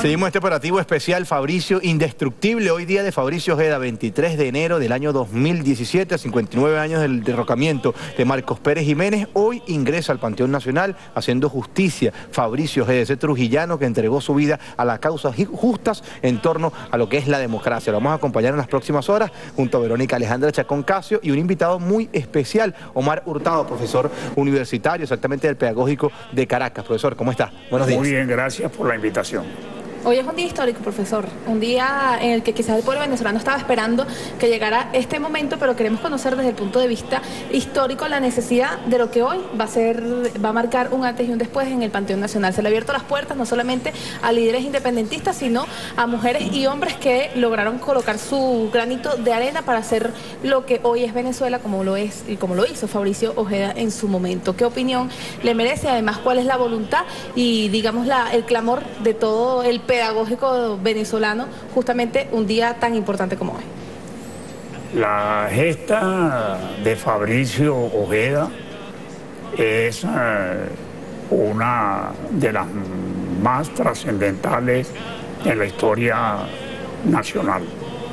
Seguimos este operativo especial Fabricio Indestructible, hoy día de Fabricio Ojeda, 23 de enero del año 2017, a 59 años del derrocamiento de Marcos Pérez Jiménez. Hoy ingresa al Panteón Nacional haciendo justicia Fabricio Ojeda, ese trujillano que entregó su vida a las causas justas en torno a lo que es la democracia. Lo vamos a acompañar en las próximas horas junto a Verónica Alejandra Chacón Casio y un invitado muy especial, Omar Hurtado, profesor universitario, exactamente del Pedagógico de Caracas. Profesor, ¿cómo está? Buenos días. Muy bien, gracias por la invitación. Hoy es un día histórico, profesor, un día en el que quizás el pueblo venezolano estaba esperando que llegara este momento, pero queremos conocer desde el punto de vista histórico la necesidad de lo que hoy va a marcar un antes y un después en el Panteón Nacional. Se le han abierto las puertas no solamente a líderes independentistas, sino a mujeres y hombres que lograron colocar su granito de arena para hacer lo que hoy es Venezuela, como lo es y como lo hizo Fabricio Ojeda en su momento. ¿Qué opinión le merece? Además, ¿cuál es la voluntad y, digamos, el clamor de todo el pedagógico venezolano justamente un día tan importante como hoy? La gesta de Fabricio Ojeda es una de las más trascendentales en la historia nacional.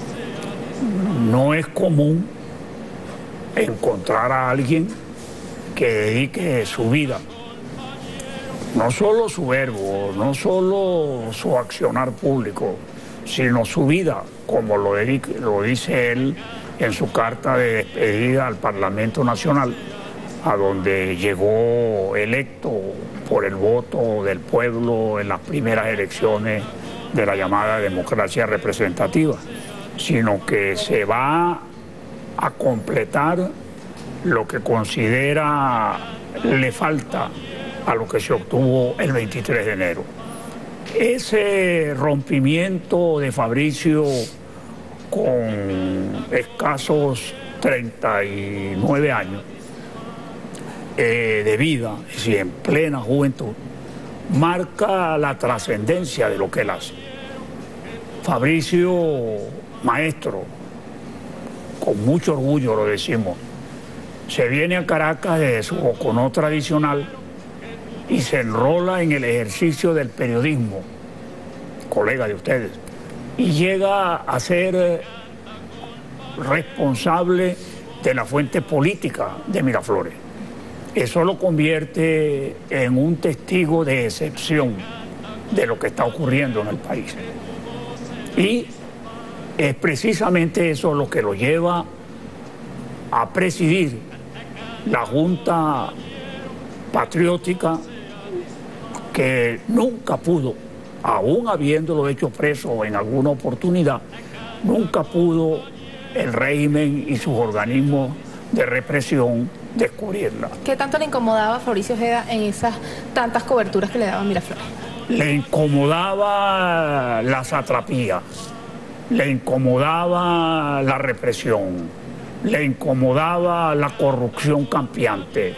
No es común encontrar a alguien que dedique su vida, no solo su verbo, no solo su accionar público, sino su vida, como lo dice él en su carta de despedida al Parlamento Nacional, a donde llegó electo por el voto del pueblo en las primeras elecciones de la llamada democracia representativa, sino que se va a completar lo que considera le falta a lo que se obtuvo el 23 de enero. Ese rompimiento de Fabricio con escasos 39 años de vida, es decir, en plena juventud, marca la trascendencia de lo que él hace. Fabricio, maestro, con mucho orgullo lo decimos, se viene a Caracas desde su Boconó tradicional y se enrola en el ejercicio del periodismo, colega de ustedes, y llega a ser responsable de la fuente política de Miraflores. Eso lo convierte en un testigo de excepción de lo que está ocurriendo en el país. Y es precisamente eso lo que lo lleva a presidir la Junta Patriótica, que nunca pudo, aún habiéndolo hecho preso en alguna oportunidad, nunca pudo el régimen y sus organismos de represión descubrirla. ¿Qué tanto le incomodaba a Fabricio Ojeda en esas tantas coberturas que le daban Miraflores? Le incomodaba la satrapía, le incomodaba la represión, le incomodaba la corrupción campeante,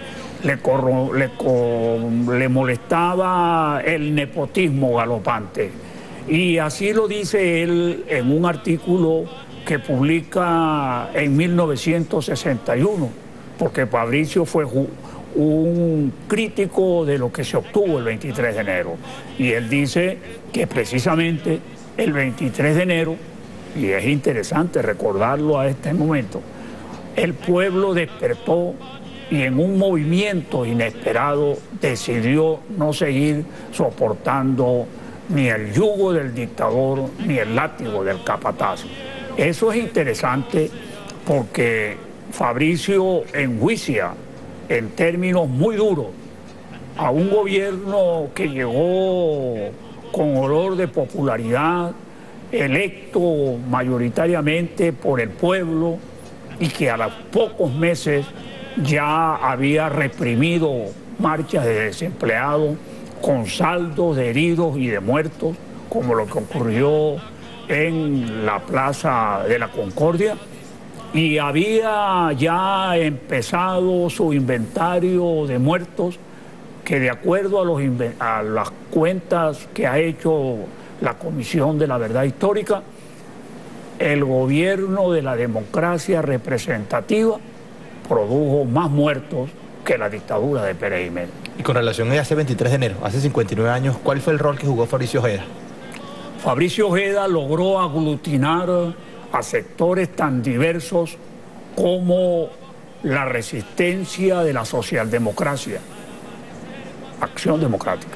le molestaba el nepotismo galopante. Y así lo dice él en un artículo que publica en 1961, porque Fabricio fue un crítico de lo que se obtuvo el 23 de enero. Y él dice que precisamente el 23 de enero, y es interesante recordarlo a este momento, el pueblo despertó y en un movimiento inesperado decidió no seguir soportando ni el yugo del dictador ni el látigo del capataz. Eso es interesante porque Fabricio enjuicia en términos muy duros a un gobierno que llegó con olor de popularidad, electo mayoritariamente por el pueblo y que a los pocos meses ya había reprimido marchas de desempleados con saldos de heridos y de muertos, como lo que ocurrió en la Plaza de la Concordia, y había ya empezado su inventario de muertos que, de acuerdo a las cuentas que ha hecho la Comisión de la Verdad Histórica, el gobierno de la democracia representativa produjo más muertos que la dictadura de Pérez Jiménez. Y con relación a ese 23 de enero, hace 59 años, ¿cuál fue el rol que jugó Fabricio Ojeda? Fabricio Ojeda logró aglutinar a sectores tan diversos como la resistencia de la socialdemocracia, Acción Democrática,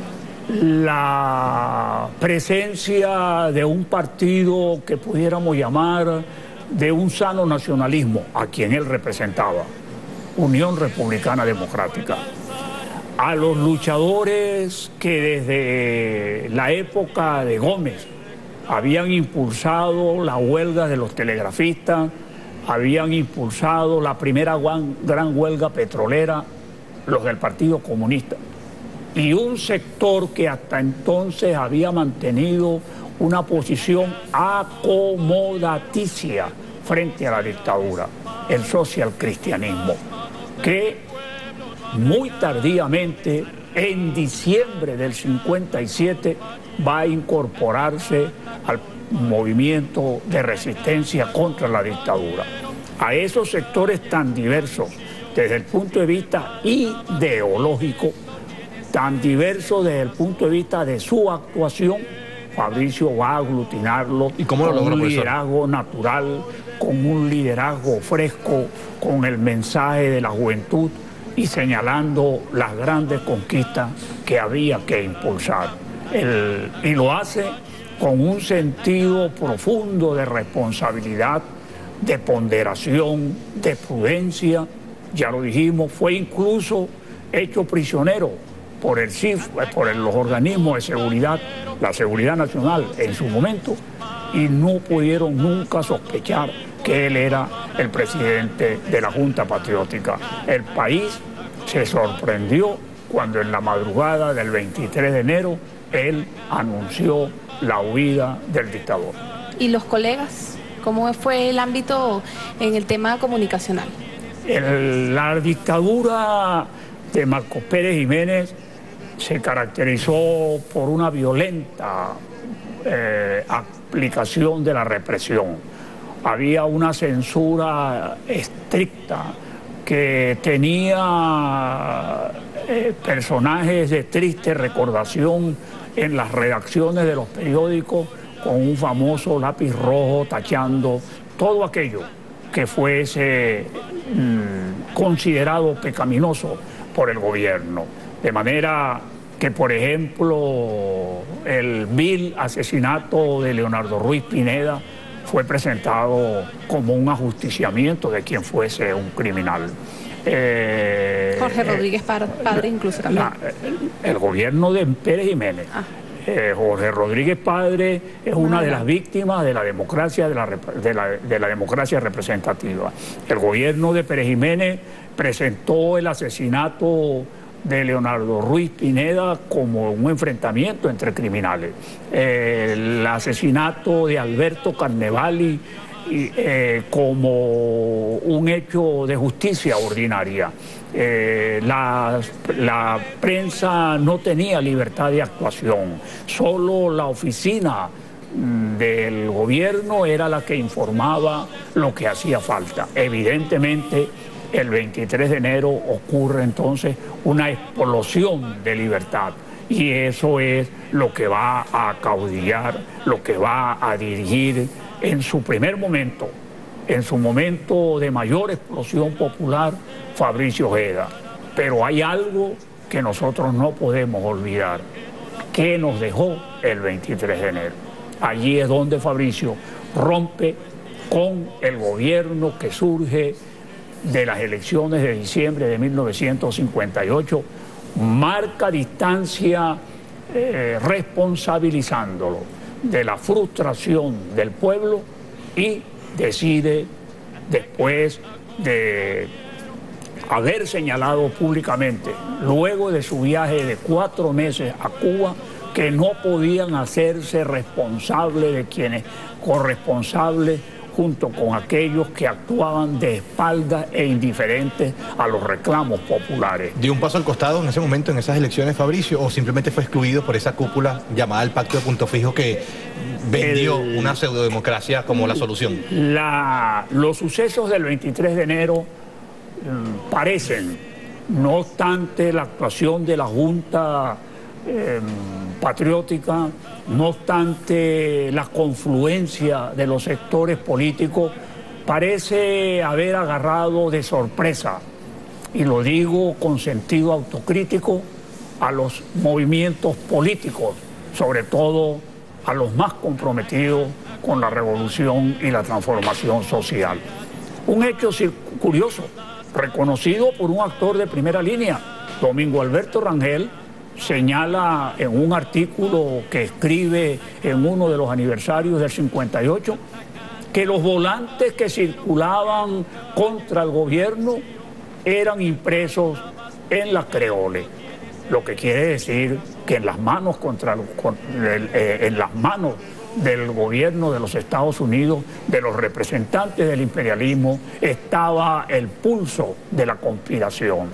la presencia de un partido que pudiéramos llamar de un sano nacionalismo, a quien él representaba, Unión Republicana Democrática, a los luchadores que desde la época de Gómez habían impulsado la huelga de los telegrafistas, habían impulsado la primera gran huelga petrolera, los del Partido Comunista, y un sector que hasta entonces había mantenido una posición acomodaticia frente a la dictadura, el socialcristianismo, que muy tardíamente, en diciembre del 57, va a incorporarse al movimiento de resistencia contra la dictadura. A esos sectores tan diversos desde el punto de vista ideológico, tan diversos desde el punto de vista de su actuación, Fabricio va a aglutinarlo. ¿Y cómo lo logró, con un profesor? liderazgo natural, con un liderazgo fresco, con el mensaje de la juventud y señalando las grandes conquistas que había que impulsar. Y lo hace con un sentido profundo de responsabilidad, de ponderación, de prudencia. Ya lo dijimos, fue incluso hecho prisionero por el CIF, por los organismos de seguridad, la seguridad nacional en su momento, y no pudieron nunca sospechar que él era el presidente de la Junta Patriótica. El país se sorprendió cuando en la madrugada del 23 de enero él anunció la huida del dictador. ¿Y los colegas? ¿Cómo fue el ámbito en el tema comunicacional? La dictadura de Marcos Pérez Jiménez se caracterizó por una violenta aplicación de la represión. Había una censura estricta que tenía personajes de triste recordación en las redacciones de los periódicos con un famoso lápiz rojo tachando todo aquello que fuese considerado pecaminoso por el gobierno. De manera que, por ejemplo, el vil asesinato de Leonardo Ruiz Pineda fue presentado como un ajusticiamiento de quien fuese un criminal. Jorge Rodríguez Padre incluso también. El gobierno de Pérez Jiménez. Jorge Rodríguez Padre es una de las víctimas de la democracia, de la democracia representativa. El gobierno de Pérez Jiménez presentó el asesinato de Leonardo Ruiz Pineda como un enfrentamiento entre criminales. El asesinato de Alberto Carnevali como un hecho de justicia ordinaria. La prensa no tenía libertad de actuación, solo la oficina del gobierno era la que informaba lo que hacía falta. Evidentemente, el 23 de enero ocurre entonces una explosión de libertad y eso es lo que va a acaudillar, lo que va a dirigir en su primer momento, en su momento de mayor explosión popular, Fabricio Ojeda. Pero hay algo que nosotros no podemos olvidar, que nos dejó el 23 de enero. Allí es donde Fabricio rompe con el gobierno que surge de las elecciones de diciembre de 1958, marca distancia responsabilizándolo de la frustración del pueblo y decide, después de haber señalado públicamente, luego de su viaje de 4 meses a Cuba, que no podían hacerse responsables de quienes corresponsables junto con aquellos que actuaban de espaldas e indiferentes a los reclamos populares. ¿Dio un paso al costado en ese momento, en esas elecciones, Fabricio, o simplemente fue excluido por esa cúpula llamada el Pacto de Punto Fijo que vendió una pseudodemocracia como la solución? Los sucesos del 23 de enero parecen, no obstante la actuación de la Junta patriótica, no obstante la confluencia de los sectores políticos, parece haber agarrado de sorpresa, y lo digo con sentido autocrítico, a los movimientos políticos, sobre todo a los más comprometidos con la revolución y la transformación social. Un hecho curioso, reconocido por un actor de primera línea, Domingo Alberto Rangel, señala en un artículo que escribe en uno de los aniversarios del 58, que los volantes que circulaban contra el gobierno eran impresos en la creole, lo que quiere decir que en las manos del gobierno de los Estados Unidos, de los representantes del imperialismo, estaba el pulso de la conspiración.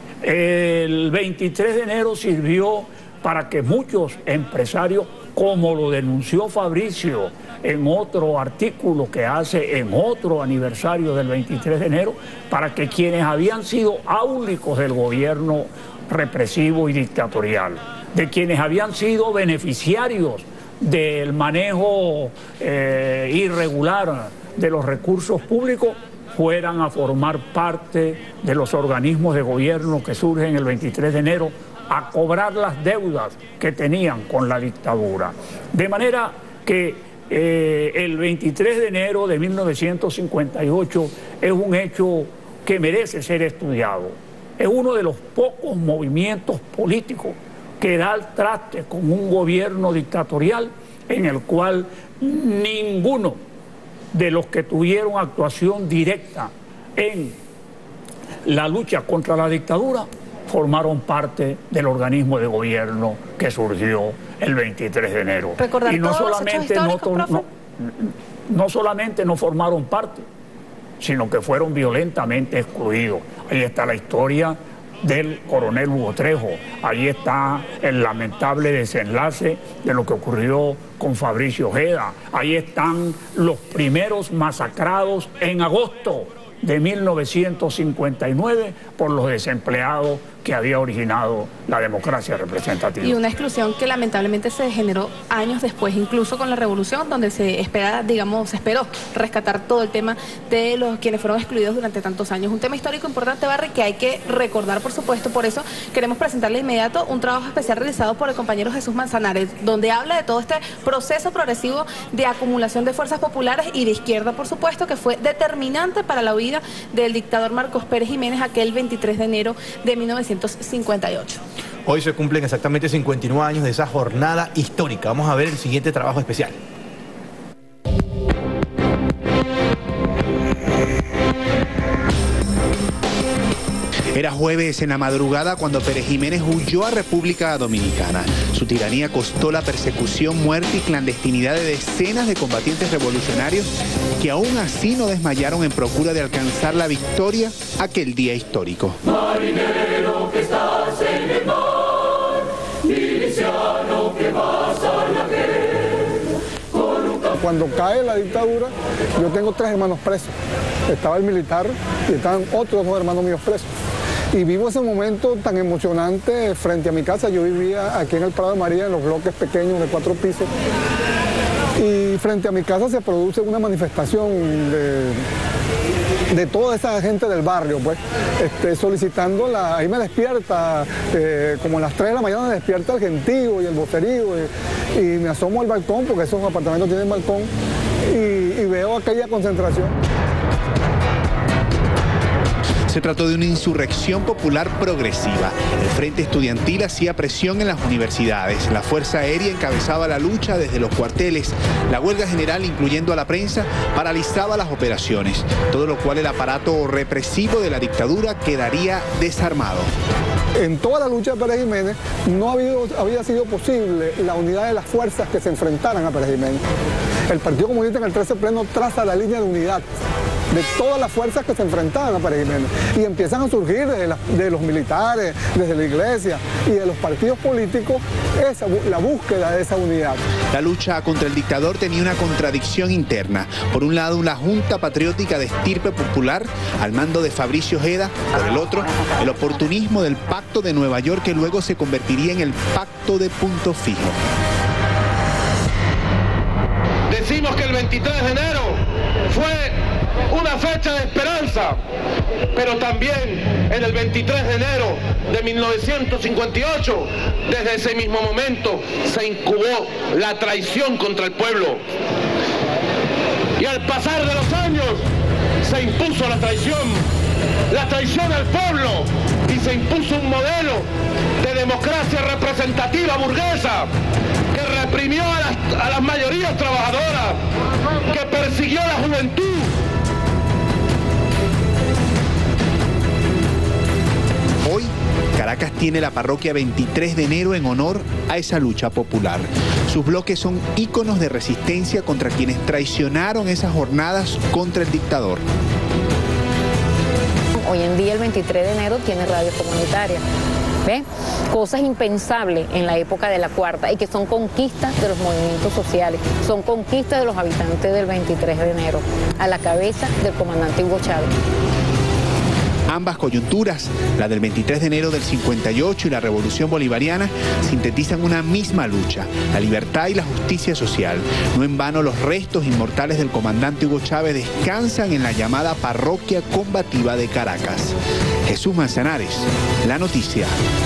El 23 de enero sirvió para que muchos empresarios, como lo denunció Fabricio en otro artículo que hace en otro aniversario del 23 de enero, para que quienes habían sido áulicos del gobierno represivo y dictatorial, de quienes habían sido beneficiarios del manejo irregular de los recursos públicos, fueran a formar parte de los organismos de gobierno que surgen el 23 de enero a cobrar las deudas que tenían con la dictadura. De manera que el 23 de enero de 1958 es un hecho que merece ser estudiado. Es uno de los pocos movimientos políticos que da el traste con un gobierno dictatorial en el cual ninguno de los que tuvieron actuación directa en la lucha contra la dictadura formaron parte del organismo de gobierno que surgió el 23 de enero. Recordar y no todos los solamente hechos históricos, no solamente no formaron parte, sino que fueron violentamente excluidos. Ahí está la historia del coronel Hugo Trejo, ahí está el lamentable desenlace de lo que ocurrió con Fabricio Ojeda, ahí están los primeros masacrados en agosto de 1959 por los desempleados que había originado la democracia representativa. Y una exclusión que lamentablemente se generó años después, incluso con la revolución, donde se esperó rescatar todo el tema de los quienes fueron excluidos durante tantos años. Un tema histórico importante, Barry, que hay que recordar, por supuesto. Por eso queremos presentarle de inmediato un trabajo especial realizado por el compañero Jesús Manzanares, donde habla de todo este proceso progresivo de acumulación de fuerzas populares y de izquierda, por supuesto, que fue determinante para la huida del dictador Marcos Pérez Jiménez aquel 23 de enero de 1958. Hoy se cumplen exactamente 59 años de esa jornada histórica. Vamos a ver el siguiente trabajo especial. Era jueves en la madrugada cuando Pérez Jiménez huyó a República Dominicana. Su tiranía costó la persecución, muerte y clandestinidad de decenas de combatientes revolucionarios que aún así no desmayaron en procura de alcanzar la victoria aquel día histórico. Marinero que estás en el mar, miliciano que vas a la guerra. Cuando cae la dictadura, yo tengo 3 hermanos presos. Estaba el militar y estaban otros 2 hermanos míos presos. Y vivo ese momento tan emocionante frente a mi casa. Yo vivía aquí en el Prado de María, en los bloques pequeños de 4 pisos. Y frente a mi casa se produce una manifestación de toda esa gente del barrio, pues, solicitando ahí me despierta, como a las 3 de la mañana me despierta el gentío y el vocerío, y me asomo al balcón, porque esos apartamentos tienen balcón, y veo aquella concentración. Se trató de una insurrección popular progresiva. El Frente Estudiantil hacía presión en las universidades. La Fuerza Aérea encabezaba la lucha desde los cuarteles. La huelga general, incluyendo a la prensa, paralizaba las operaciones. Todo lo cual el aparato represivo de la dictadura quedaría desarmado. En toda la lucha de Pérez Jiménez no había sido posible la unidad de las fuerzas que se enfrentaran a Pérez Jiménez. El Partido Comunista en el 13 Pleno traza la línea de unidad de todas las fuerzas que se enfrentaban a Pérez Jiménez. Y empiezan a surgir de los militares, desde la iglesia y de los partidos políticos, la búsqueda de esa unidad. La lucha contra el dictador tenía una contradicción interna. Por un lado, una junta patriótica de estirpe popular al mando de Fabricio Ojeda. Por el otro, el oportunismo del Pacto de Nueva York, que luego se convertiría en el Pacto de Punto Fijo. Decimos que el 23 de enero fue una fecha de esperanza, pero también en el 23 de enero de 1958, desde ese mismo momento, se incubó la traición contra el pueblo. Y al pasar de los años, se impuso la traición al pueblo, y se impuso un modelo de democracia representativa burguesa que reprimió a las mayorías trabajadoras, que persiguió a la juventud. Hoy, Caracas tiene la parroquia 23 de enero en honor a esa lucha popular. Sus bloques son íconos de resistencia contra quienes traicionaron esas jornadas contra el dictador. Hoy en día el 23 de enero tiene radio comunitaria. ¿Ves? Cosas impensables en la época de la Cuarta y que son conquistas de los movimientos sociales, son conquistas de los habitantes del 23 de enero, a la cabeza del comandante Hugo Chávez. Ambas coyunturas, la del 23 de enero del 58 y la Revolución Bolivariana, sintetizan una misma lucha, la libertad y la justicia social. No en vano los restos inmortales del comandante Hugo Chávez descansan en la llamada Parroquia Combativa de Caracas. Jesús Manzanares, La Noticia.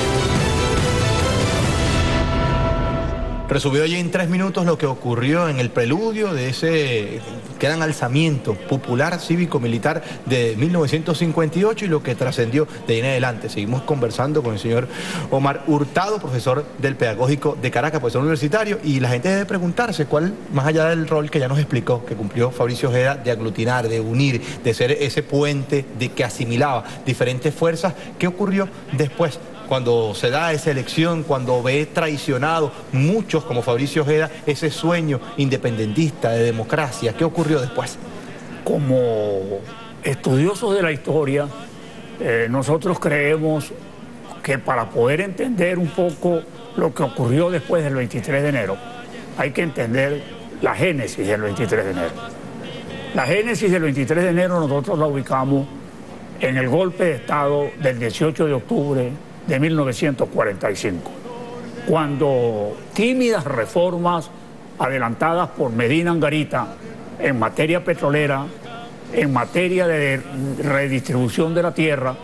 Resumió allí en 3 minutos lo que ocurrió en el preludio de ese gran alzamiento popular cívico-militar de 1958 y lo que trascendió de ahí en adelante. Seguimos conversando con el señor Omar Hurtado, profesor del Pedagógico de Caracas, profesor universitario, y la gente debe preguntarse cuál, más allá del rol que ya nos explicó, que cumplió Fabricio Ojeda de aglutinar, de unir, de ser ese puente de que asimilaba diferentes fuerzas, ¿qué ocurrió después? Cuando se da esa elección, cuando ve traicionado muchos como Fabricio Ojeda ese sueño independentista de democracia, ¿qué ocurrió después? Como estudiosos de la historia, nosotros creemos que para poder entender un poco lo que ocurrió después del 23 de enero, hay que entender la génesis del 23 de enero. La génesis del 23 de enero nosotros la ubicamos en el golpe de Estado del 18 de octubre de 1945, cuando tímidas reformas adelantadas por Medina Angarita en materia petrolera, en materia de redistribución de la tierra,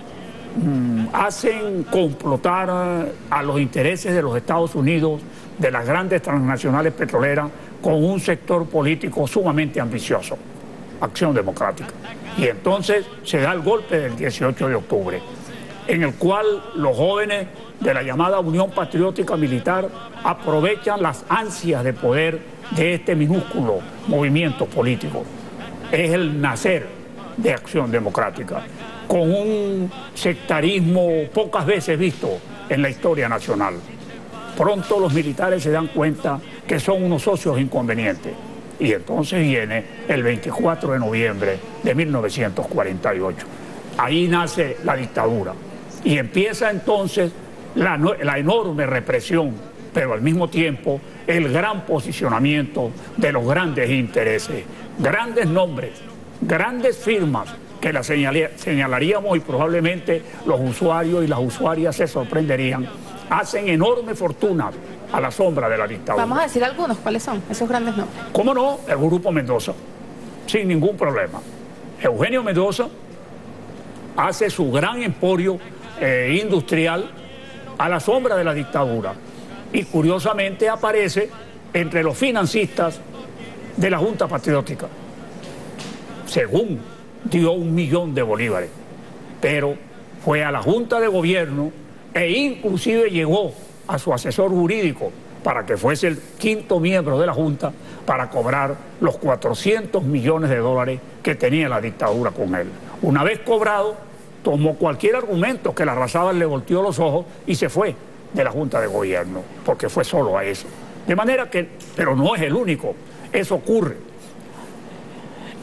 hacen complotar a los intereses de los Estados Unidos, de las grandes transnacionales petroleras, con un sector político sumamente ambicioso, Acción Democrática. Y entonces se da el golpe del 18 de octubre, en el cual los jóvenes de la llamada Unión Patriótica Militar aprovechan las ansias de poder de este minúsculo movimiento político. Es el nacer de Acción Democrática, con un sectarismo pocas veces visto en la historia nacional. Pronto los militares se dan cuenta que son unos socios inconvenientes. Y entonces viene el 24 de noviembre de 1948. Ahí nace la dictadura. Y empieza entonces la enorme represión, pero al mismo tiempo el gran posicionamiento de los grandes intereses, grandes nombres, grandes firmas que las señalaríamos y probablemente los usuarios y las usuarias se sorprenderían, hacen enorme fortuna a la sombra de la dictadura. Vamos a decir algunos, ¿cuáles son esos grandes nombres? ¿Cómo no? El Grupo Mendoza, sin ningún problema. Eugenio Mendoza hace su gran emporio industrial a la sombra de la dictadura y curiosamente aparece entre los financistas de la Junta Patriótica. Según dio 1 millón de bolívares, pero fue a la Junta de Gobierno e inclusive llegó a su asesor jurídico para que fuese el 5º miembro de la Junta para cobrar los 400 millones de dólares que tenía la dictadura con él. Una vez cobrado, tomó cualquier argumento que la Larrazábal le volteó los ojos y se fue de la Junta de Gobierno, porque fue solo a eso. De manera que, pero no es el único, eso ocurre.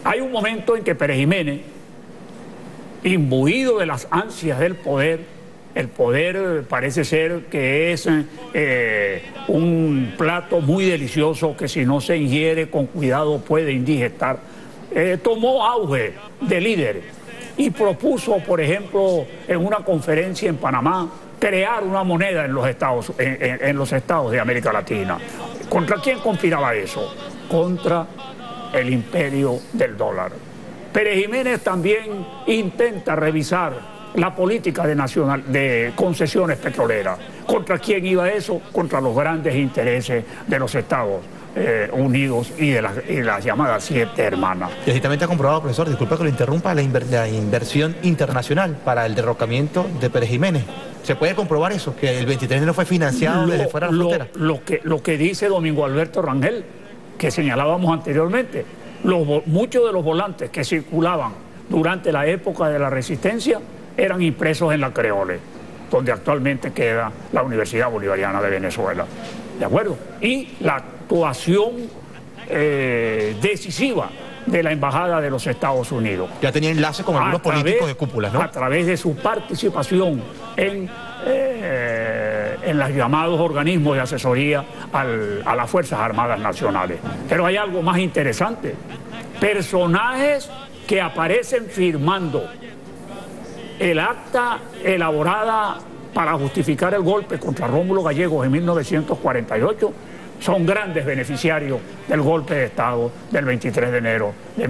Hay un momento en que Pérez Jiménez, imbuido de las ansias del poder, el poder parece ser que es un plato muy delicioso que si no se ingiere con cuidado puede indigestar, tomó auge de líder y propuso, por ejemplo, en una conferencia en Panamá, crear una moneda en los estados de América Latina. ¿Contra quién conspiraba eso? Contra el imperio del dólar. Pérez Jiménez también intenta revisar la política de concesiones petroleras. ¿Contra quién iba eso? Contra los grandes intereses de los Estados Unidos y de las llamadas 7 hermanas. Y así también te ha comprobado, profesor, disculpa que lo interrumpa, la inversión internacional para el derrocamiento de Pérez Jiménez. ¿Se puede comprobar eso? Que el 23 de enero fue financiado desde fuera de la frontera. Lo que dice Domingo Alberto Rangel, que señalábamos anteriormente, muchos de los volantes que circulaban durante la época de la resistencia eran impresos en la Creole, donde actualmente queda la Universidad Bolivariana de Venezuela. ¿De acuerdo? Y la actuación decisiva de la Embajada de los Estados Unidos. Ya tenía enlace con algunos políticos de cúpulas, ¿no? A través de su participación en los llamados organismos de asesoría a las Fuerzas Armadas Nacionales. Pero hay algo más interesante. Personajes que aparecen firmando el acta elaborada para justificar el golpe contra Rómulo Gallegos en 1948 son grandes beneficiarios del golpe de Estado del 23 de enero de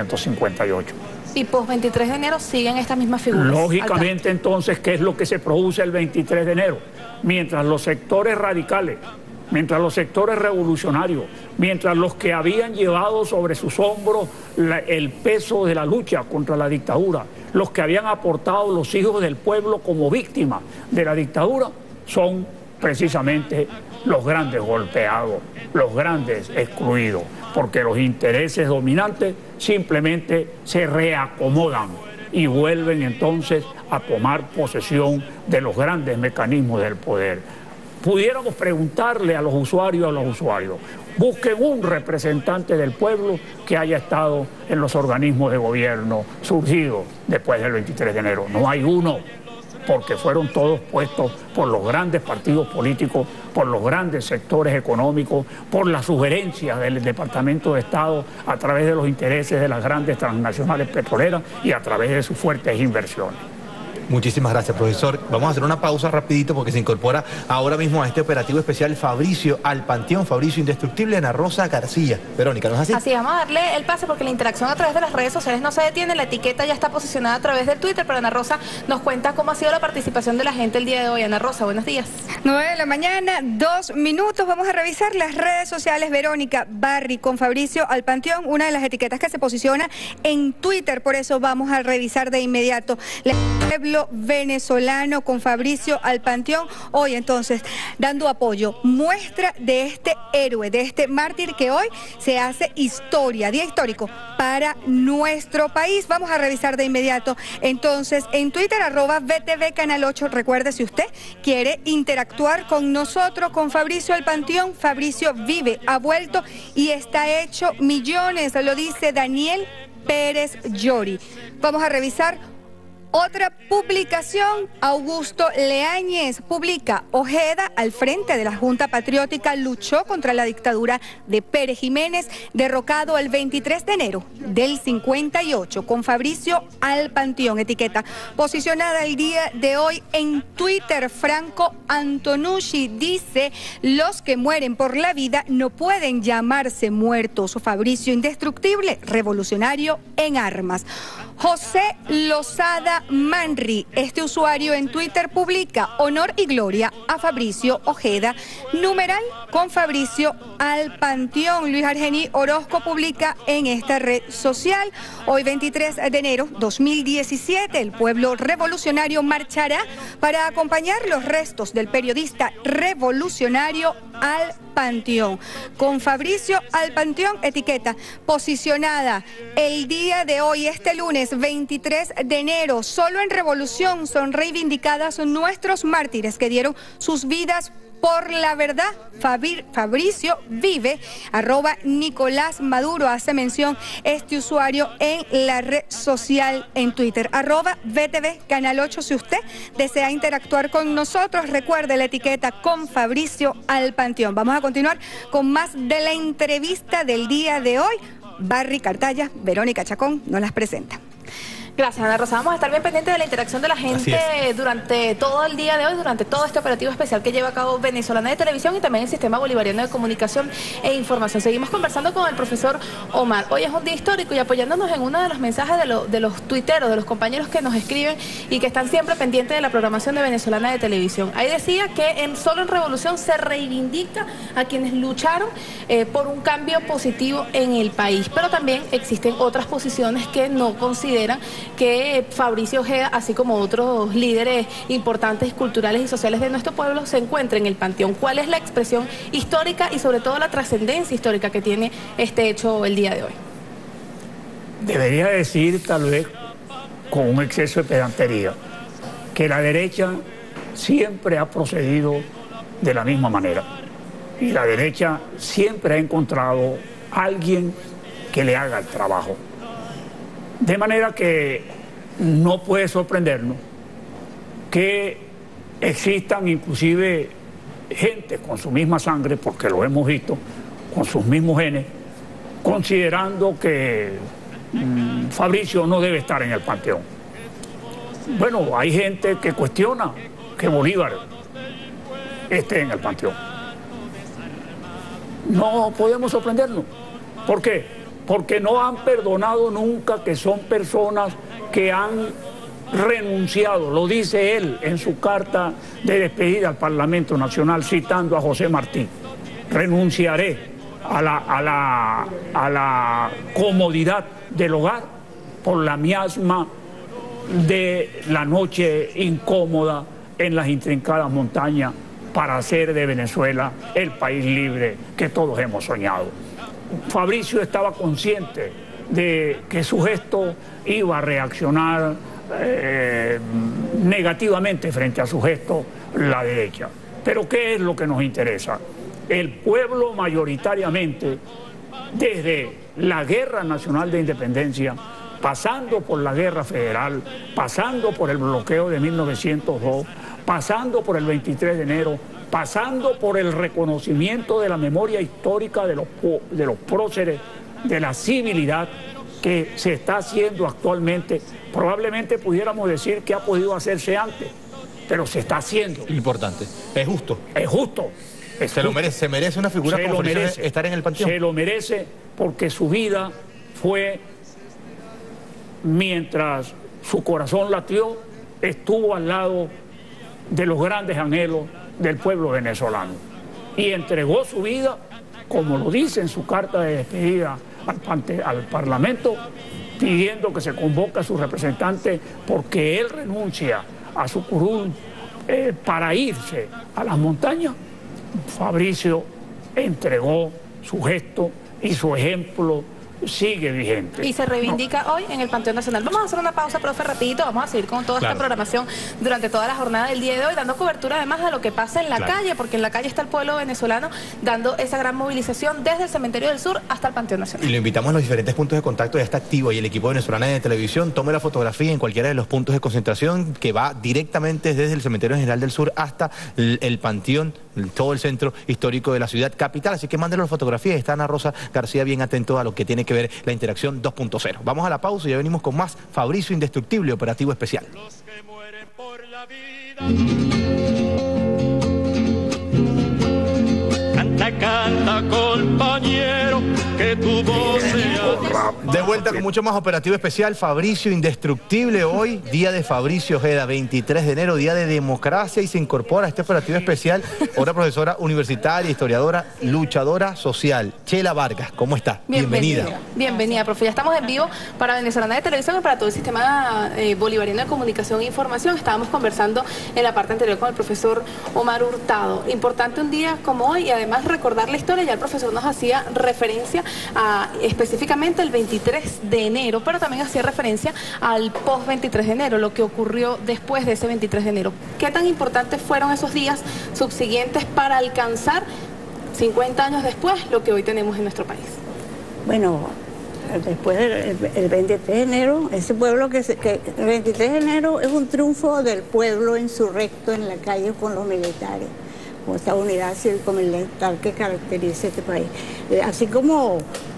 1958. Y post 23 de enero siguen estas mismas figuras. Lógicamente, entonces, ¿qué es lo que se produce el 23 de enero? Mientras los sectores radicales, mientras los sectores revolucionarios, mientras los que habían llevado sobre sus hombros el peso de la lucha contra la dictadura, los que habían aportado los hijos del pueblo como víctimas de la dictadura, son precisamente los grandes golpeados, los grandes excluidos, porque los intereses dominantes simplemente se reacomodan y vuelven entonces a tomar posesión de los grandes mecanismos del poder. Pudiéramos preguntarle a los usuarios, busquen un representante del pueblo que haya estado en los organismos de gobierno surgidos después del 23 de enero. No hay uno, porque fueron todos puestos por los grandes partidos políticos, por los grandes sectores económicos, por las sugerencias del Departamento de Estado a través de los intereses de las grandes transnacionales petroleras y a través de sus fuertes inversiones. Muchísimas gracias, profesor. Vamos a hacer una pausa rapidito porque se incorpora ahora mismo a este operativo especial Fabricio al Panteón, Fabricio Indestructible, Ana Rosa García. Verónica, ¿no es así? Así, vamos a darle el pase porque la interacción a través de las redes sociales no se detiene, la etiqueta ya está posicionada a través del Twitter, pero Ana Rosa nos cuenta cómo ha sido la participación de la gente el día de hoy. Ana Rosa, buenos días. 9 de la mañana, 2 minutos, vamos a revisar las redes sociales. Verónica, Barry con Fabricio al Panteón, una de las etiquetas que se posiciona en Twitter, por eso vamos a revisar de inmediato. El pueblo venezolano con Fabricio al Panteón, hoy entonces dando apoyo, muestra de este héroe, de este mártir que hoy se hace historia, día histórico para nuestro país. Vamos a revisar de inmediato entonces en Twitter, @VTV Canal 8, recuerde si usted quiere interactuar con nosotros, con Fabricio al Panteón. Fabricio vive, ha vuelto y está hecho millones, lo dice Daniel Pérez Llori. Vamos a revisar otra publicación. Augusto Leáñez publica: Ojeda, al frente de la Junta Patriótica, luchó contra la dictadura de Pérez Jiménez, derrocado el 23 de enero del 58, con Fabricio al Panteón. Etiqueta posicionada el día de hoy en Twitter. Franco Antonucci dice: los que mueren por la vida no pueden llamarse muertos. Fabricio indestructible, revolucionario en armas. José Lozada Manri, este usuario en Twitter, publica: honor y gloria a Fabricio Ojeda, numeral con Fabricio al Panteón. Luis Argeni Orozco publica en esta red social: hoy 23 de enero 2017, el pueblo revolucionario marchará para acompañar los restos del periodista revolucionario al Panteón. Con Fabricio al Panteón, etiqueta posicionada el día de hoy, este lunes 23 de enero. Solo en Revolución son reivindicadas nuestros mártires que dieron sus vidas por la verdad. Fabricio vive, @Nicolás Maduro, hace mención este usuario en la red social en Twitter, @BTV Canal 8. Si usted desea interactuar con nosotros, recuerde la etiqueta con Fabricio al Panteón. Vamos a continuar con más de la entrevista del día de hoy. Barry Cartaya, Verónica Chacón nos las presenta. Gracias, Ana Rosa. Vamos a estar bien pendientes de la interacción de la gente durante todo el día de hoy, durante todo este operativo especial que lleva a cabo Venezolana de Televisión y también el Sistema Bolivariano de Comunicación e Información. Seguimos conversando con el profesor Omar. Hoy es un día histórico y apoyándonos en uno de los mensajes de los tuiteros, de los compañeros que nos escriben y que están siempre pendientes de la programación de Venezolana de Televisión. Ahí decía que solo en Revolución se reivindica a quienes lucharon por un cambio positivo en el país, pero también existen otras posiciones que no consideran que Fabricio Ojeda, así como otros líderes importantes culturales y sociales de nuestro pueblo, se encuentren en el Panteón. ¿Cuál es la expresión histórica y sobre todo la trascendencia histórica que tiene este hecho el día de hoy? Debería decir, tal vez con un exceso de pedantería, que la derecha siempre ha procedido de la misma manera. Y la derecha siempre ha encontrado a alguien que le haga el trabajo. De manera que no puede sorprendernos que existan inclusive gente con su misma sangre, porque lo hemos visto, con sus mismos genes, considerando que Fabricio no debe estar en el Panteón. Bueno, hay gente que cuestiona que Bolívar esté en el Panteón. No podemos sorprendernos. ¿Por qué? Porque no han perdonado nunca que son personas que han renunciado. Lo dice él en su carta de despedida al Parlamento Nacional, citando a José Martí. Renunciaré a la comodidad del hogar por la miasma de la noche incómoda en las intrincadas montañas para hacer de Venezuela el país libre que todos hemos soñado. Fabricio estaba consciente de que su gesto iba a reaccionar negativamente frente a su gesto la derecha. Pero ¿qué es lo que nos interesa? El pueblo mayoritariamente, desde la Guerra Nacional de Independencia, pasando por la Guerra Federal, pasando por el bloqueo de 1902, pasando por el 23 de enero, pasando por el reconocimiento de la memoria histórica de los próceres de la civilidad que se está haciendo actualmente. Probablemente pudiéramos decir que ha podido hacerse antes, pero se está haciendo. Importante. Es justo. Es justo. Se merece una figura como Fabricio estar en el Panteón. Se lo merece porque su vida fue, mientras su corazón latió, estuvo al lado de los grandes anhelos del pueblo venezolano y entregó su vida, como lo dice en su carta de despedida al Parlamento, pidiendo que se convoque a su representante porque él renuncia a su curul para irse a las montañas. Fabricio entregó su gesto y su ejemplo sigue vigente. Y se reivindica hoy en el Panteón Nacional. Vamos a hacer una pausa, profe, ratito. Vamos a seguir con toda esta programación durante toda la jornada del día de hoy, dando cobertura además de lo que pasa en la calle, porque en la calle está el pueblo venezolano dando esa gran movilización desde el Cementerio del Sur hasta el Panteón Nacional. Y lo invitamos a los diferentes puntos de contacto, ya está activo y el equipo Venezolana de Televisión tome la fotografía en cualquiera de los puntos de concentración que va directamente desde el Cementerio General del Sur hasta el Panteón, todo el centro histórico de la ciudad capital. Así que mándenos la fotografía. Está Ana Rosa García bien atento a lo que tiene que ver la interacción 2.0. Vamos a la pausa y ya venimos con más Fabricio Indestructible, operativo especial. Los que mueren por la vida. Canta, canta, compañero, que tu voz sea... De vuelta con mucho más operativo especial, Fabricio Indestructible. Hoy, día de Fabricio Ojeda, 23 de enero, día de democracia, y se incorpora a este operativo especial otra profesora universitaria, historiadora, luchadora social, Chela Vargas. ¿Cómo está? Bienvenida. Bienvenida, profe. Ya estamos en vivo para Venezolana de Televisión y para todo el Sistema Bolivariano de Comunicación e Información. Estábamos conversando en la parte anterior con el profesor Omar Hurtado. Importante un día como hoy y además recordar la historia, ya el profesor nos hacía referencia a específicamente el 23 de enero, pero también hacía referencia al post 23 de enero, lo que ocurrió después de ese 23 de enero. ¿Qué tan importantes fueron esos días subsiguientes para alcanzar 50 años después lo que hoy tenemos en nuestro país? Bueno, después del 23 de enero, ese pueblo el 23 de enero es un triunfo del pueblo insurrecto en la calle con los militares, con esa unidad cívico-militar que caracteriza este país. Así como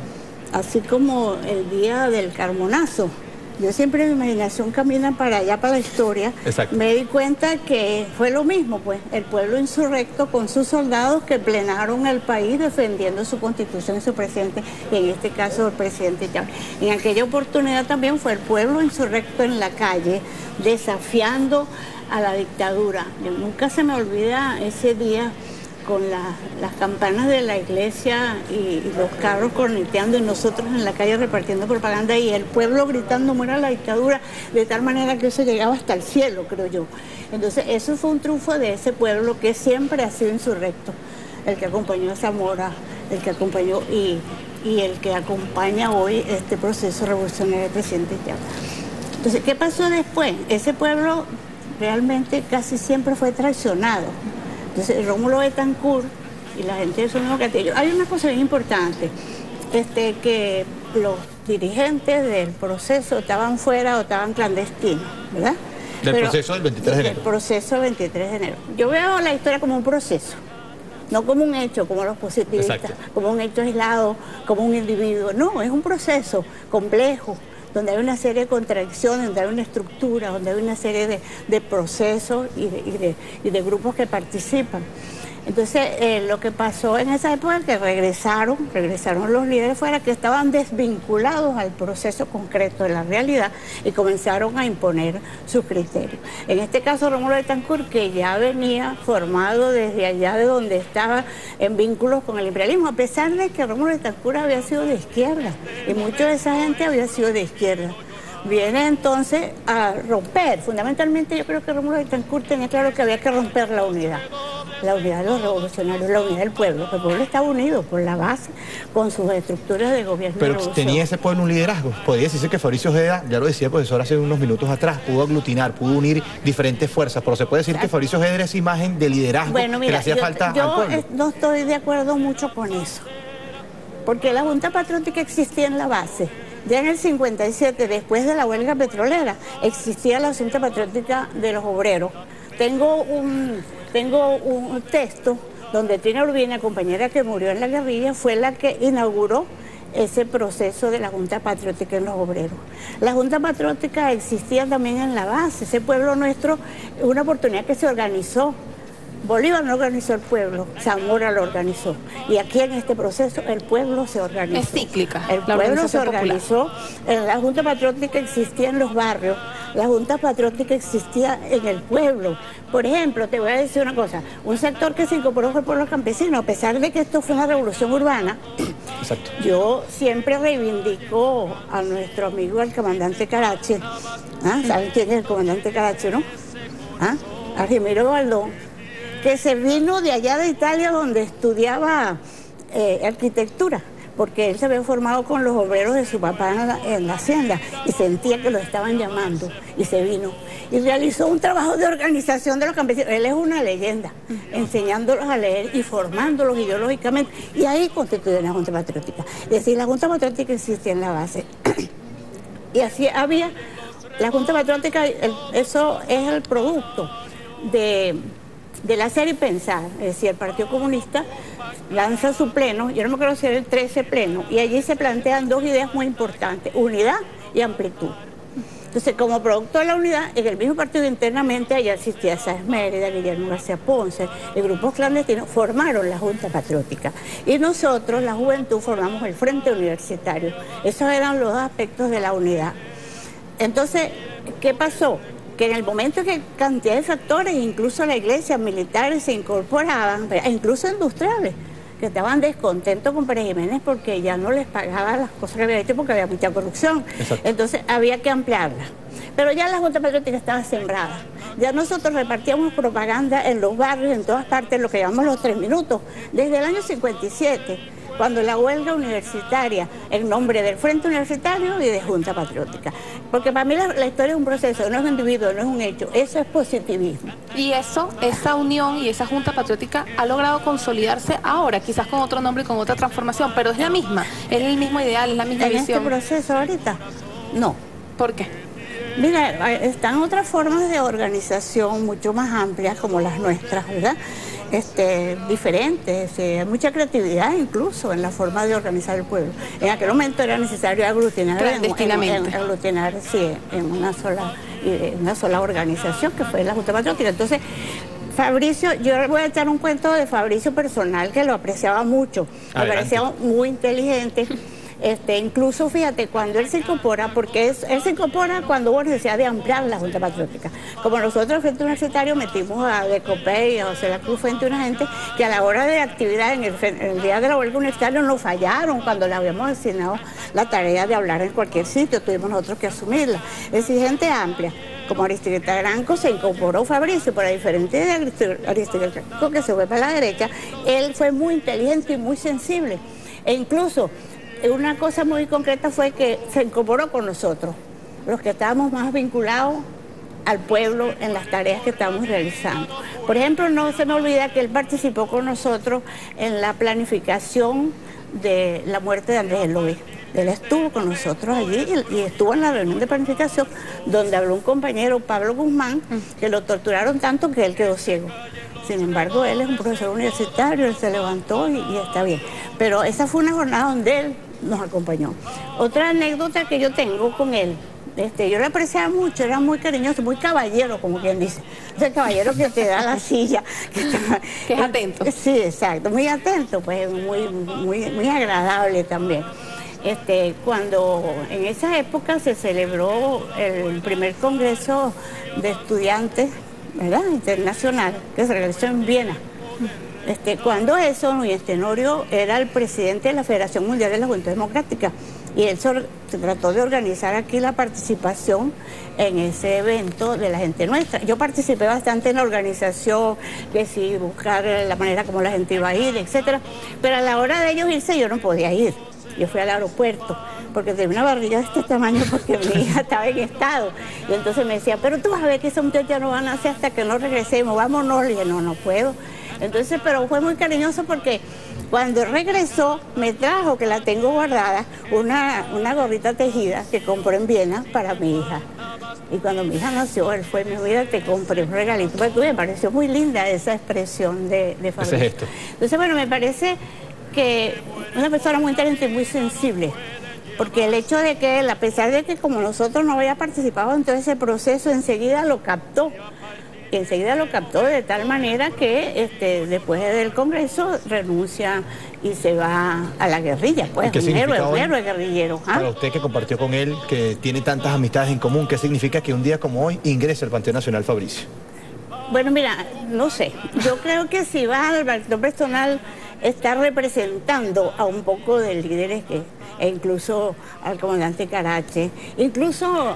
el día del Carmonazo. Yo siempre en mi imaginación camina para allá, para la historia. Exacto. Me di cuenta que fue lo mismo, pues, el pueblo insurrecto con sus soldados que plenaron el país defendiendo su constitución y su presidente, y en este caso el presidente Chávez. En aquella oportunidad también fue el pueblo insurrecto en la calle, desafiando a la dictadura. Nunca se me olvida ese día con las campanas de la iglesia y los carros corneteando y nosotros en la calle repartiendo propaganda y el pueblo gritando muera la dictadura, de tal manera que eso llegaba hasta el cielo, creo yo. Entonces eso fue un triunfo de ese pueblo que siempre ha sido insurrecto, el que acompañó a Zamora, el que acompañó y el que acompaña hoy este proceso revolucionario del presidente Chávez. Entonces, ¿qué pasó después? Ese pueblo realmente casi siempre fue traicionado. Entonces, Rómulo Betancourt y la gente de Sonora Castillo. Hay una cosa bien importante, que los dirigentes del proceso estaban fuera o estaban clandestinos, ¿verdad? Proceso del 23 de enero. El proceso del 23 de enero. Yo veo la historia como un proceso, no como un hecho, como los positivistas, exacto, como un hecho aislado, como un individuo. No, es un proceso complejo, donde hay una serie de contradicciones, donde hay una estructura, donde hay una serie de procesos y de grupos que participan. Entonces, lo que pasó en esa época es que regresaron los líderes fuera que estaban desvinculados al proceso concreto de la realidad y comenzaron a imponer sus criterios. En este caso, Rómulo Betancourt, que ya venía formado desde allá de donde estaba en vínculos con el imperialismo, a pesar de que Rómulo Betancourt había sido de izquierda y mucha de esa gente había sido de izquierda. Viene entonces a romper. Fundamentalmente yo creo que Rómulo Betancourt tenía claro que había que romper la unidad de los revolucionarios, la unidad del pueblo, que el pueblo estaba unido por la base, con sus estructuras de gobierno. Pero tenía ese pueblo un liderazgo. Podría decirse que Fabricio Ojeda, ya lo decía el profesor hace unos minutos atrás, pudo aglutinar, pudo unir diferentes fuerzas, pero se puede decir que Fabricio Ojeda era esa imagen de liderazgo, bueno, mira, que le hacía falta al pueblo. No estoy de acuerdo mucho con eso, porque la Junta Patriótica existía en la base. Ya en el 57, después de la huelga petrolera, existía la Junta Patriótica de los Obreros. Tengo un texto donde Trina Urbina, compañera que murió en la guerrilla, fue la que inauguró ese proceso de la Junta Patriótica en los Obreros. La Junta Patriótica existía también en la base. Ese pueblo nuestro, una oportunidad que se organizó. Bolívar no organizó el pueblo, Zamora lo organizó. Y aquí en este proceso el pueblo se organizó. Es cíclica. El pueblo se organizó. La Junta Patriótica existía en los barrios, la Junta Patriótica existía en el pueblo. Por ejemplo, te voy a decir una cosa, un sector que se incorporó fue el pueblo campesino, a pesar de que esto fue una revolución urbana. Exacto. Yo siempre reivindico a nuestro amigo el comandante Carache. ¿Saben quién es el comandante Carache, no? A Ramiro Baldón, que se vino de allá de Italia donde estudiaba arquitectura, porque él se había formado con los obreros de su papá en la hacienda y sentía que lo estaban llamando y se vino y realizó un trabajo de organización de los campesinos. Él es una leyenda, enseñándolos a leer y formándolos ideológicamente, y ahí constituye la Junta Patriótica. Es decir, la Junta Patriótica existía en la base y así había la Junta Patriótica. Eso es el producto del hacer y pensar. Es decir, el Partido Comunista lanza su pleno, yo no me acuerdo si era el 13 pleno, y allí se plantean dos ideas muy importantes, unidad y amplitud. Entonces, como producto de la unidad, en el mismo partido internamente, allá existía Sáenz Mérida, Guillermo García Ponce, y grupos clandestinos formaron la Junta Patriótica. Y nosotros, la juventud, formamos el Frente Universitario. Esos eran los dos aspectos de la unidad. Entonces, ¿qué pasó? Que en el momento que cantidad de factores, incluso la iglesia, militares se incorporaban, incluso industriales, que estaban descontentos con Pérez Jiménez porque ya no les pagaba las cosas que había hecho porque había mucha corrupción. Exacto. Entonces había que ampliarla. Pero ya la Junta Patriótica estaba sembrada. Ya nosotros repartíamos propaganda en los barrios, en todas partes, lo que llamamos los 3 minutos, desde el año 57, cuando la huelga universitaria, en nombre del Frente Universitario y de Junta Patriótica. Porque para mí la historia es un proceso, no es un individuo, no es un hecho, eso es positivismo. Y eso, esa unión y esa Junta Patriótica ha logrado consolidarse ahora, quizás con otro nombre y con otra transformación, pero es la misma, es el mismo ideal, es la misma visión. ¿En este proceso ahorita? No. ¿Por qué? Mira, están otras formas de organización mucho más amplias como las nuestras, ¿verdad? Diferentes, hay mucha creatividad incluso en la forma de organizar el pueblo. En aquel momento era necesario aglutinar en una sola organización que fue la Junta Patriótica. Entonces, Fabricio, yo le voy a echar un cuento de Fabricio personal que lo apreciaba mucho, me parecía muy inteligente. Incluso fíjate, cuando él se incorpora, porque él se incorpora cuando hubo necesidad de ampliar la Junta Patriótica. Como nosotros, el Frente Universitario, metimos a Decopé y a José La Cruz frente a una gente que a la hora de actividad en el día de la huelga universitaria nos fallaron cuando le habíamos asignado la tarea de hablar en cualquier sitio, tuvimos nosotros que asumirla. Es decir, gente amplia. Como Aristides Granco se incorporó Fabricio, pero a diferencia de Aristides Granco, que se fue para la derecha, él fue muy inteligente y muy sensible. E incluso una cosa muy concreta fue que se incorporó con nosotros, los que estábamos más vinculados al pueblo en las tareas que estamos realizando. Por ejemplo, no se me olvida que él participó con nosotros en la planificación de la muerte de Andrés Eloy. Él estuvo con nosotros allí y estuvo en la reunión de planificación donde habló un compañero, Pablo Guzmán, que lo torturaron tanto que él quedó ciego. Sin embargo, él es un profesor universitario, él se levantó y está bien. Pero esa fue una jornada donde él nos acompañó. Otra anécdota que yo tengo con él, yo lo apreciaba mucho, era muy cariñoso, muy caballero, como quien dice. Ese caballero que te da la silla. Que es atento. Sí, exacto, muy atento, pues muy agradable también. Cuando en esa época se celebró el primer congreso de estudiantes, ¿verdad?, internacional, que se realizó en Viena. Cuando eso, Núñez Tenorio era el presidente de la Federación Mundial de la Juventud Democrática y él se trató de organizar aquí la participación en ese evento de la gente nuestra. Yo participé bastante en la organización, que sí, buscar la manera como la gente iba a ir, etcétera, pero a la hora de ellos irse yo no podía ir. Yo fui al aeropuerto porque tenía una barriga de este tamaño porque mi hija estaba en estado. Y entonces me decía, pero tú vas a ver que esos muchachos no van a hacer hasta que no regresemos, vámonos. Le dije, no puedo. Entonces, pero fue muy cariñoso porque cuando regresó me trajo, que la tengo guardada, una gorrita tejida que compró en Viena para mi hija. Y cuando mi hija nació, él fue, mi vida, te compré un regalito. Pues me pareció muy linda esa expresión de Fabricio. Ese gesto. Entonces, bueno, me parece que una persona muy inteligente y muy sensible, porque el hecho de que él, a pesar de que como nosotros no había participado en todo ese proceso, enseguida lo captó. Y enseguida lo captó de tal manera que después del Congreso renuncia y se va a la guerrilla, pues, un héroe guerrillero. Para usted que compartió con él, que tiene tantas amistades en común, ¿qué significa que un día como hoy ingrese al Panteón Nacional Fabricio? Bueno, mira, no sé, yo creo que si va al Panteón personal está representando a un poco de líderes e incluso al comandante Carache, incluso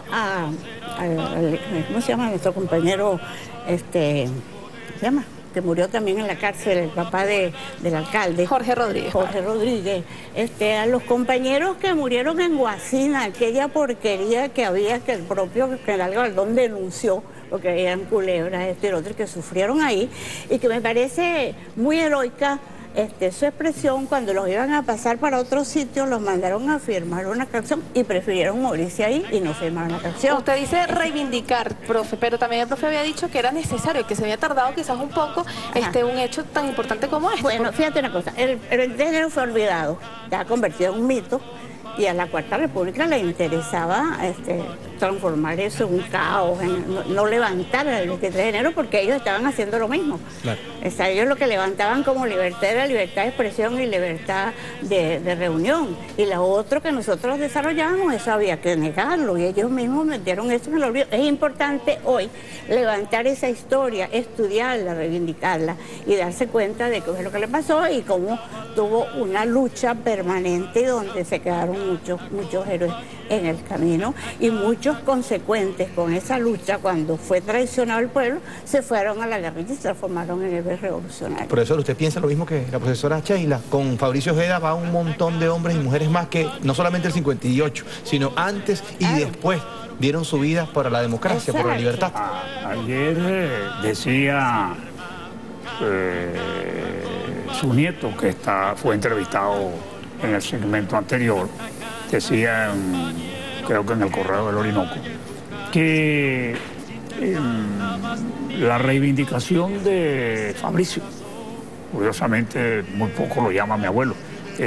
¿cómo se llama nuestro compañero? ¿Se llama? Que murió también en la cárcel, el papá del alcalde. Jorge Rodríguez. Jorge Rodríguez. A los compañeros que murieron en Guasina, aquella porquería que había, que el propio general Galdón denunció, porque eran culebras, y otros que sufrieron ahí, y que me parece muy heroica su expresión. Cuando los iban a pasar para otro sitio, los mandaron a firmar una canción y prefirieron morirse ahí y no firmar una canción. Usted dice reivindicar, profe, pero también el profe había dicho que era necesario, que se había tardado quizás un poco un hecho tan importante como este. Bueno, fíjate una cosa, el 23 de enero fue olvidado, ya convertido en un mito, y a la Cuarta República le interesaba transformar eso en un caos, no levantar el 23 de enero, porque ellos estaban haciendo lo mismo. Claro. Ellos lo que levantaban como libertad era libertad de expresión y libertad de reunión. Y lo otro que nosotros desarrollábamos, eso había que negarlo, y ellos mismos metieron eso en el olvido. Es importante hoy levantar esa historia, estudiarla, reivindicarla y darse cuenta de qué es lo que le pasó y cómo tuvo una lucha permanente donde se quedaron muchos héroes en el camino y muchos consecuentes con esa lucha, cuando fue traicionado el pueblo, se fueron a la guerrilla y se transformaron en héroes revolucionarios. Profesor, ¿usted piensa lo mismo que la profesora Sheila? Con Fabricio Ojeda va un montón de hombres y mujeres más que no solamente el 58, sino antes y después dieron su vida por la democracia, por la libertad. Ayer decía su nieto, que fue entrevistado en el segmento anterior, decía, creo que en el Correo del Orinoco, que la reivindicación de Fabricio, curiosamente muy poco lo llama mi abuelo,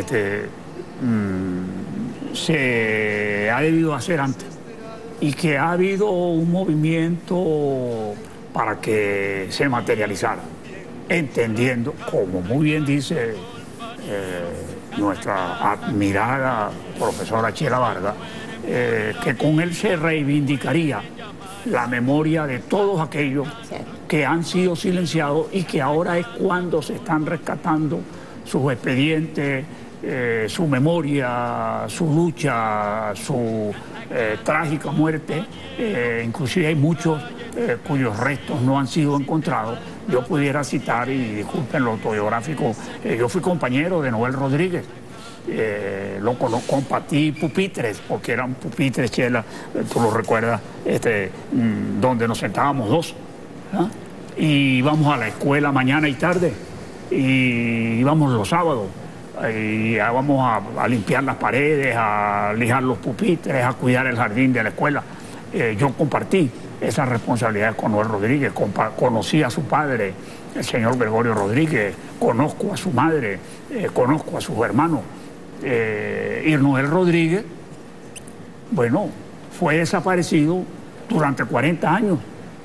se ha debido hacer antes, y que ha habido un movimiento para que se materializara, entendiendo, como muy bien dice nuestra admirada profesora Chela Vargas, que con él se reivindicaría la memoria de todos aquellos que han sido silenciados y que ahora es cuando se están rescatando sus expedientes, su memoria, su lucha, su trágica muerte. Inclusive hay muchos cuyos restos no han sido encontrados. Yo pudiera citar, y disculpen lo autobiográfico, yo fui compañero de Noel Rodríguez. Compartí pupitres, porque eran pupitres, Chela, tú lo recuerdas, donde nos sentábamos dos, ¿no? Y íbamos a la escuela mañana y tarde, y íbamos los sábados, y íbamos a limpiar las paredes, a lijar los pupitres, a cuidar el jardín de la escuela. Yo compartí esas responsabilidades con Noel Rodríguez, conocí a su padre, el señor Gregorio Rodríguez, conozco a su madre, conozco a sus hermanos. Y Noel Rodríguez, bueno, fue desaparecido durante 40 años.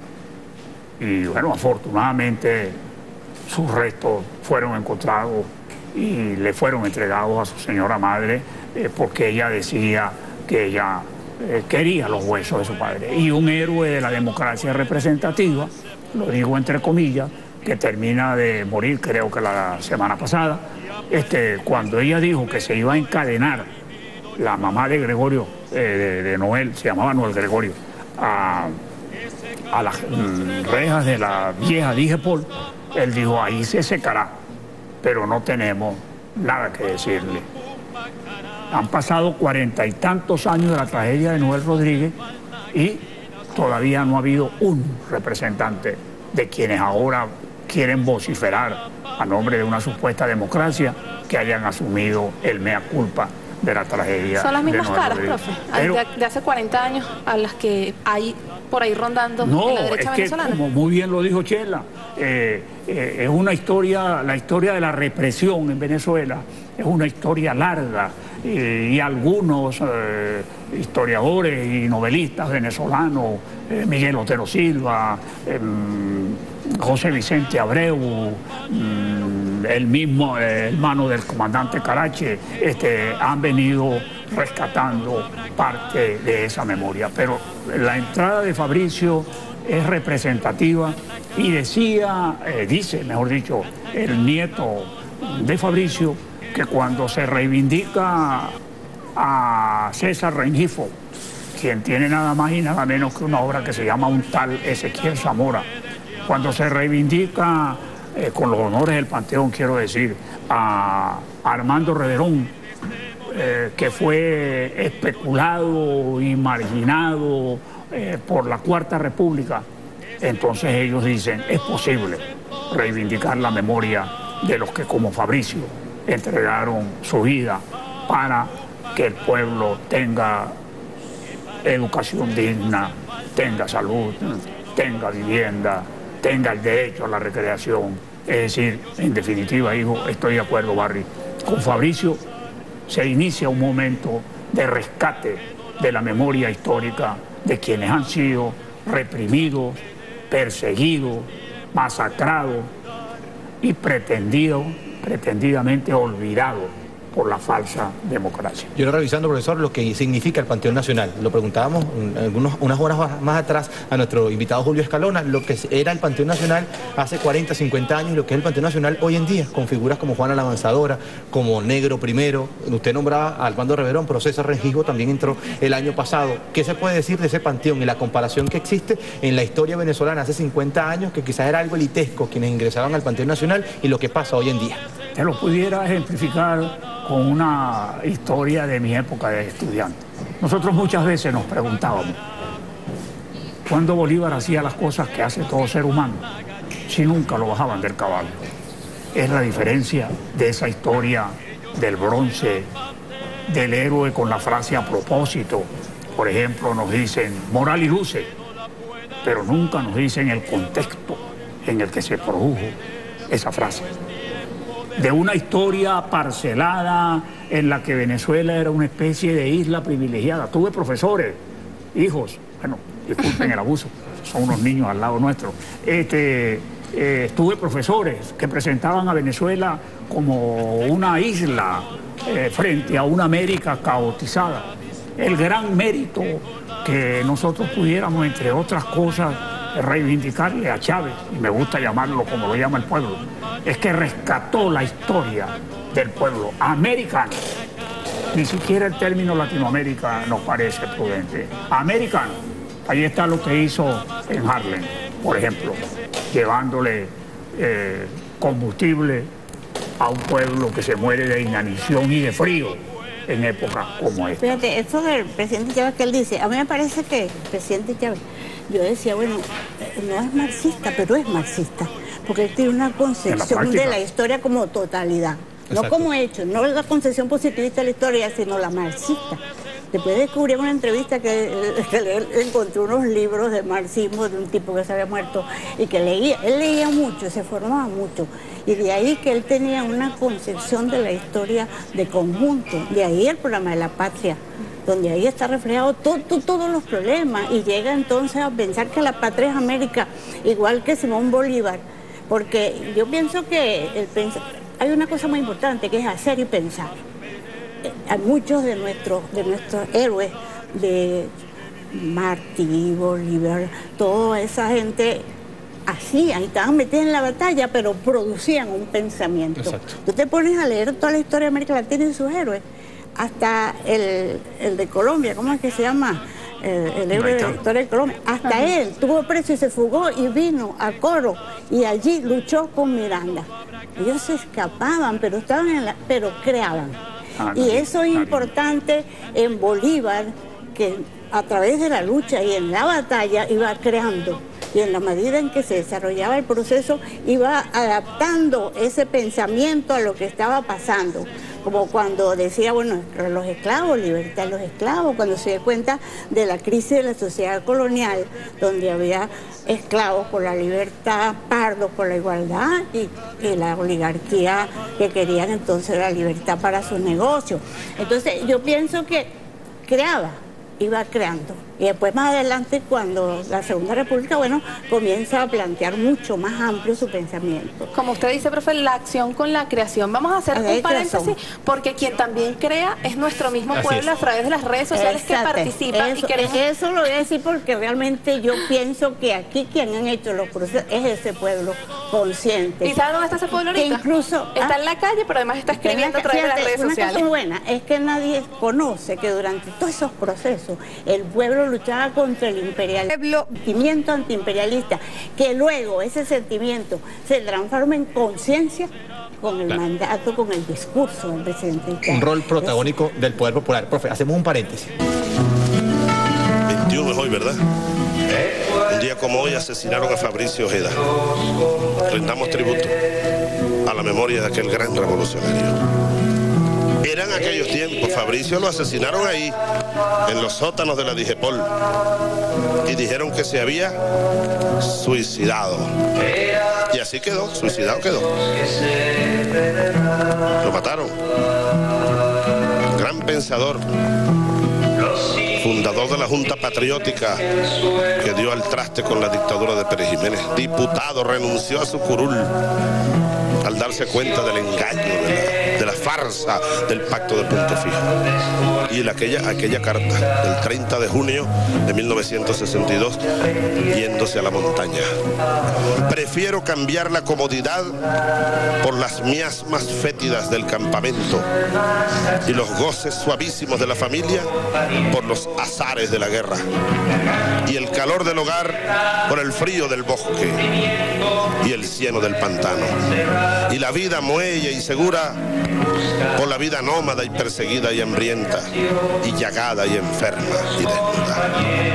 Y bueno, afortunadamente sus restos fueron encontrados y le fueron entregados a su señora madre, porque ella decía que ella quería los huesos de su padre. Y un héroe de la democracia representativa, lo digo entre comillas, que termina de morir, creo que la semana pasada, cuando ella dijo que se iba a encadenar, la mamá de Gregorio, de Noel, se llamaba Noel Gregorio, a las rejas de la vieja Digepol, él dijo, ahí se secará, pero no tenemos nada que decirle. Han pasado 40 y tantos años de la tragedia de Noel Rodríguez y todavía no ha habido un representante de quienes ahora quieren vociferar a nombre de una supuesta democracia que hayan asumido el mea culpa de la tragedia. Son las mismas caras, Rodríguez. profe, Pero, de hace 40 años a las que hay por ahí rondando en la derecha venezolana. Como muy bien lo dijo Chela, es una historia, la historia de la represión en Venezuela es una historia larga, y algunos historiadores y novelistas venezolanos, Miguel Otero Silva, José Vicente Abreu, el mismo hermano del comandante Carache, han venido rescatando parte de esa memoria. Pero la entrada de Fabricio es representativa y dice, mejor dicho, el nieto de Fabricio, que cuando se reivindica a César Rengifo, quien tiene nada más y nada menos que una obra que se llama Un tal Ezequiel Zamora, cuando se reivindica con los honores del Panteón, quiero decir, a Armando Reverón, que fue especulado y marginado por la Cuarta República, entonces ellos dicen, es posible reivindicar la memoria de los que como Fabricio entregaron su vida para que el pueblo tenga educación digna, tenga salud, tenga vivienda, tenga el derecho a la recreación. Es decir, en definitiva, hijo, estoy de acuerdo, Barry, con Fabricio se inicia un momento de rescate de la memoria histórica de quienes han sido reprimidos, perseguidos, masacrados y pretendidamente olvidados por la falsa democracia. Yo era revisando, profesor, lo que significa el Panteón Nacional. Lo preguntábamos unas horas más atrás a nuestro invitado Julio Escalona, lo que era el Panteón Nacional hace 40, 50 años y lo que es el Panteón Nacional hoy en día, con figuras como Juana la Avanzadora, como Negro Primero. Usted nombraba a Armando Reverón, pero César Rengifo también entró el año pasado. ¿Qué se puede decir de ese panteón y la comparación que existe en la historia venezolana hace 50 años, que quizás era algo elitesco quienes ingresaban al Panteón Nacional, y lo que pasa hoy en día? Te lo pudiera ejemplificar con una historia de mi época de estudiante. Nosotros muchas veces nos preguntábamos, ¿cuándo Bolívar hacía las cosas que hace todo ser humano? Si nunca lo bajaban del caballo. Es la diferencia de esa historia del bronce, del héroe con la frase a propósito. Por ejemplo, nos dicen moral y luce, pero nunca nos dicen el contexto en el que se produjo esa frase. De una historia parcelada en la que Venezuela era una especie de isla privilegiada. Tuve profesores, hijos, bueno, disculpen el abuso, son unos niños al lado nuestro. Tuve profesores que presentaban a Venezuela como una isla frente a una América caotizada. El gran mérito que nosotros pudiéramos, entre otras cosas, reivindicarle a Chávez, y me gusta llamarlo como lo llama el pueblo, es que rescató la historia del pueblo americano. Ni siquiera el término Latinoamérica nos parece prudente. Americano. Ahí está lo que hizo en Harlem, por ejemplo, llevándole combustible a un pueblo que se muere de inanición y de frío en épocas como esta. Fíjate, eso del presidente Chávez que él dice, a mí me parece que el presidente Chávez, yo decía, bueno, no es marxista, pero es marxista, porque él tiene una concepción de la historia como totalidad, no como hecho, no la concepción positivista de la historia, sino la marxista. Después descubrí en una entrevista que él encontró unos libros de marxismo de un tipo que se había muerto y que leía, él leía mucho, se formaba mucho, y de ahí que él tenía una concepción de la historia de conjunto, de ahí el programa de la patria, donde ahí está reflejado todos los problemas, y llega entonces a pensar que la patria es América, igual que Simón Bolívar, porque yo pienso que hay una cosa muy importante que es hacer y pensar. A muchos de nuestros héroes, de Martí, Bolívar, toda esa gente hacían, estaban metidos en la batalla, pero producían un pensamiento. Exacto. Tú te pones a leer toda la historia de América Latina y sus héroes, hasta el de Colombia, ¿cómo es que se llama? El héroe de la historia de Colombia, hasta él tuvo preso y se fugó y vino a Coro y allí luchó con Miranda. Ellos se escapaban, pero pero creaban. Y eso es importante en Bolívar, que a través de la lucha y en la batalla iba creando, y en la medida en que se desarrollaba el proceso iba adaptando ese pensamiento a lo que estaba pasando, como cuando decía, bueno, los esclavos, libertad de los esclavos, cuando se dio cuenta de la crisis de la sociedad colonial, donde había esclavos por la libertad, pardos por la igualdad, y la oligarquía que querían entonces la libertad para sus negocios. Entonces yo pienso que iba creando. Y después más adelante, cuando la Segunda República, bueno, comienza a plantear mucho más amplio su pensamiento. Como usted dice, profe, la acción con la creación. Vamos a hacer un paréntesis, porque quien también crea es nuestro mismo pueblo a través de las redes sociales que participa. Eso lo voy a decir porque realmente yo pienso que aquí quien han hecho los procesos es ese pueblo consciente. ¿Y sabe dónde está ese pueblo ahorita? Que incluso está en la calle, pero además está escribiendo a través de las redes sociales. Una cosa buena es que nadie conoce que durante todos esos procesos el pueblo luchaba contra el imperialismo, sentimiento antiimperialista, que luego ese sentimiento se transforma en conciencia con el mandato, con el discurso del presidente. Un rol protagónico del poder popular. Profe, hacemos un paréntesis. 21 es hoy, ¿verdad? Un día como hoy asesinaron a Fabricio Ojeda. Rindamos tributo a la memoria de aquel gran revolucionario. Eran aquellos tiempos, Fabricio lo asesinaron ahí, en los sótanos de la Digepol, y dijeron que se había suicidado. Y así quedó, suicidado quedó. Lo mataron. Gran pensador, fundador de la Junta Patriótica que dio al traste con la dictadura de Pérez Jiménez. Diputado, renunció a su curul al darse cuenta del engaño de de la farsa del pacto de Punto Fijo. Y aquella carta del 30 de junio de 1962, yéndose a la montaña. Prefiero cambiar la comodidad por las miasmas fétidas del campamento y los goces suavísimos de la familia por los azares de la guerra, y el calor del hogar por el frío del bosque y el cieno del pantano, y la vida muelle y segura por la vida nómada y perseguida y hambrienta y llagada y enferma y desnuda.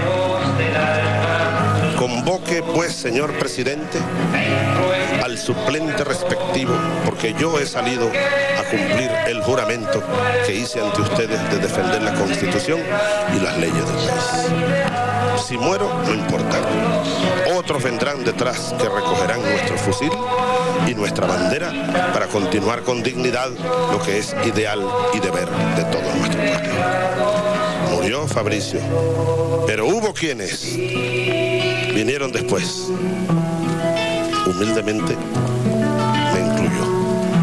Convoque pues, señor presidente, al suplente respectivo, porque yo he salido a cumplir el juramento que hice ante ustedes de defender la Constitución y las leyes del país. Si muero, no importa. Otros vendrán detrás que recogerán nuestro fusil y nuestra bandera para continuar con dignidad lo que es ideal y deber de todo nuestro pueblo. Murió Fabricio, pero hubo quienes vinieron después. Humildemente me incluyo.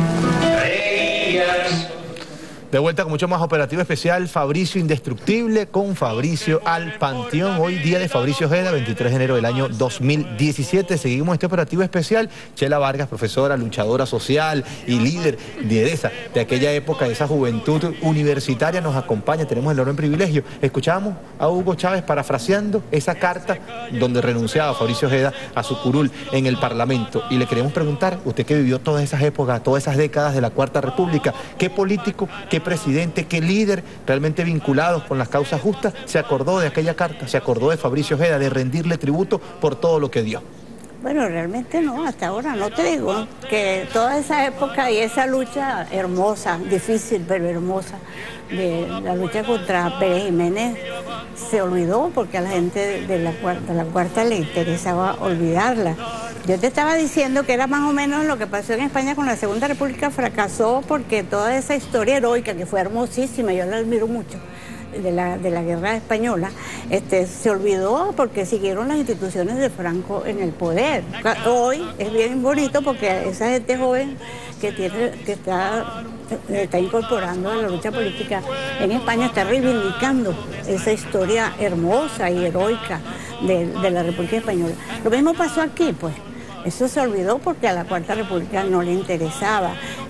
De vuelta con mucho más operativo especial, Fabricio Indestructible con Fabricio al Panteón. Hoy día de Fabricio Ojeda, 23 de enero del año 2017. Seguimos este operativo especial. Chela Vargas, profesora, luchadora social y líder, lideresa de aquella época, de esa juventud universitaria, nos acompaña. Tenemos el enorme privilegio. Escuchamos a Hugo Chávez parafraseando esa carta donde renunciaba Fabricio Ojeda a su curul en el Parlamento. Y le queremos preguntar, usted que vivió todas esas épocas, todas esas décadas de la Cuarta República, ¿qué político, qué presidente, qué líder realmente vinculados con las causas justas se acordó de aquella carta, se acordó de Fabricio Ojeda, de rendirle tributo por todo lo que dio? Bueno, realmente no, hasta ahora no te digo que toda esa época y esa lucha hermosa, difícil pero hermosa, de la lucha contra Pérez Jiménez se olvidó porque a la gente de la Cuarta le interesaba olvidarla. Yo te estaba diciendo que era más o menos lo que pasó en España con la Segunda República, fracasó porque toda esa historia heroica que fue hermosísima, yo la admiro mucho, de la guerra española, se olvidó porque siguieron las instituciones de Franco en el poder. Hoy es bien bonito porque esa gente joven que está incorporando a la lucha política en España está reivindicando esa historia hermosa y heroica de la República Española. Lo mismo pasó aquí, pues. Eso se olvidó porque a la Cuarta República no le interesaba.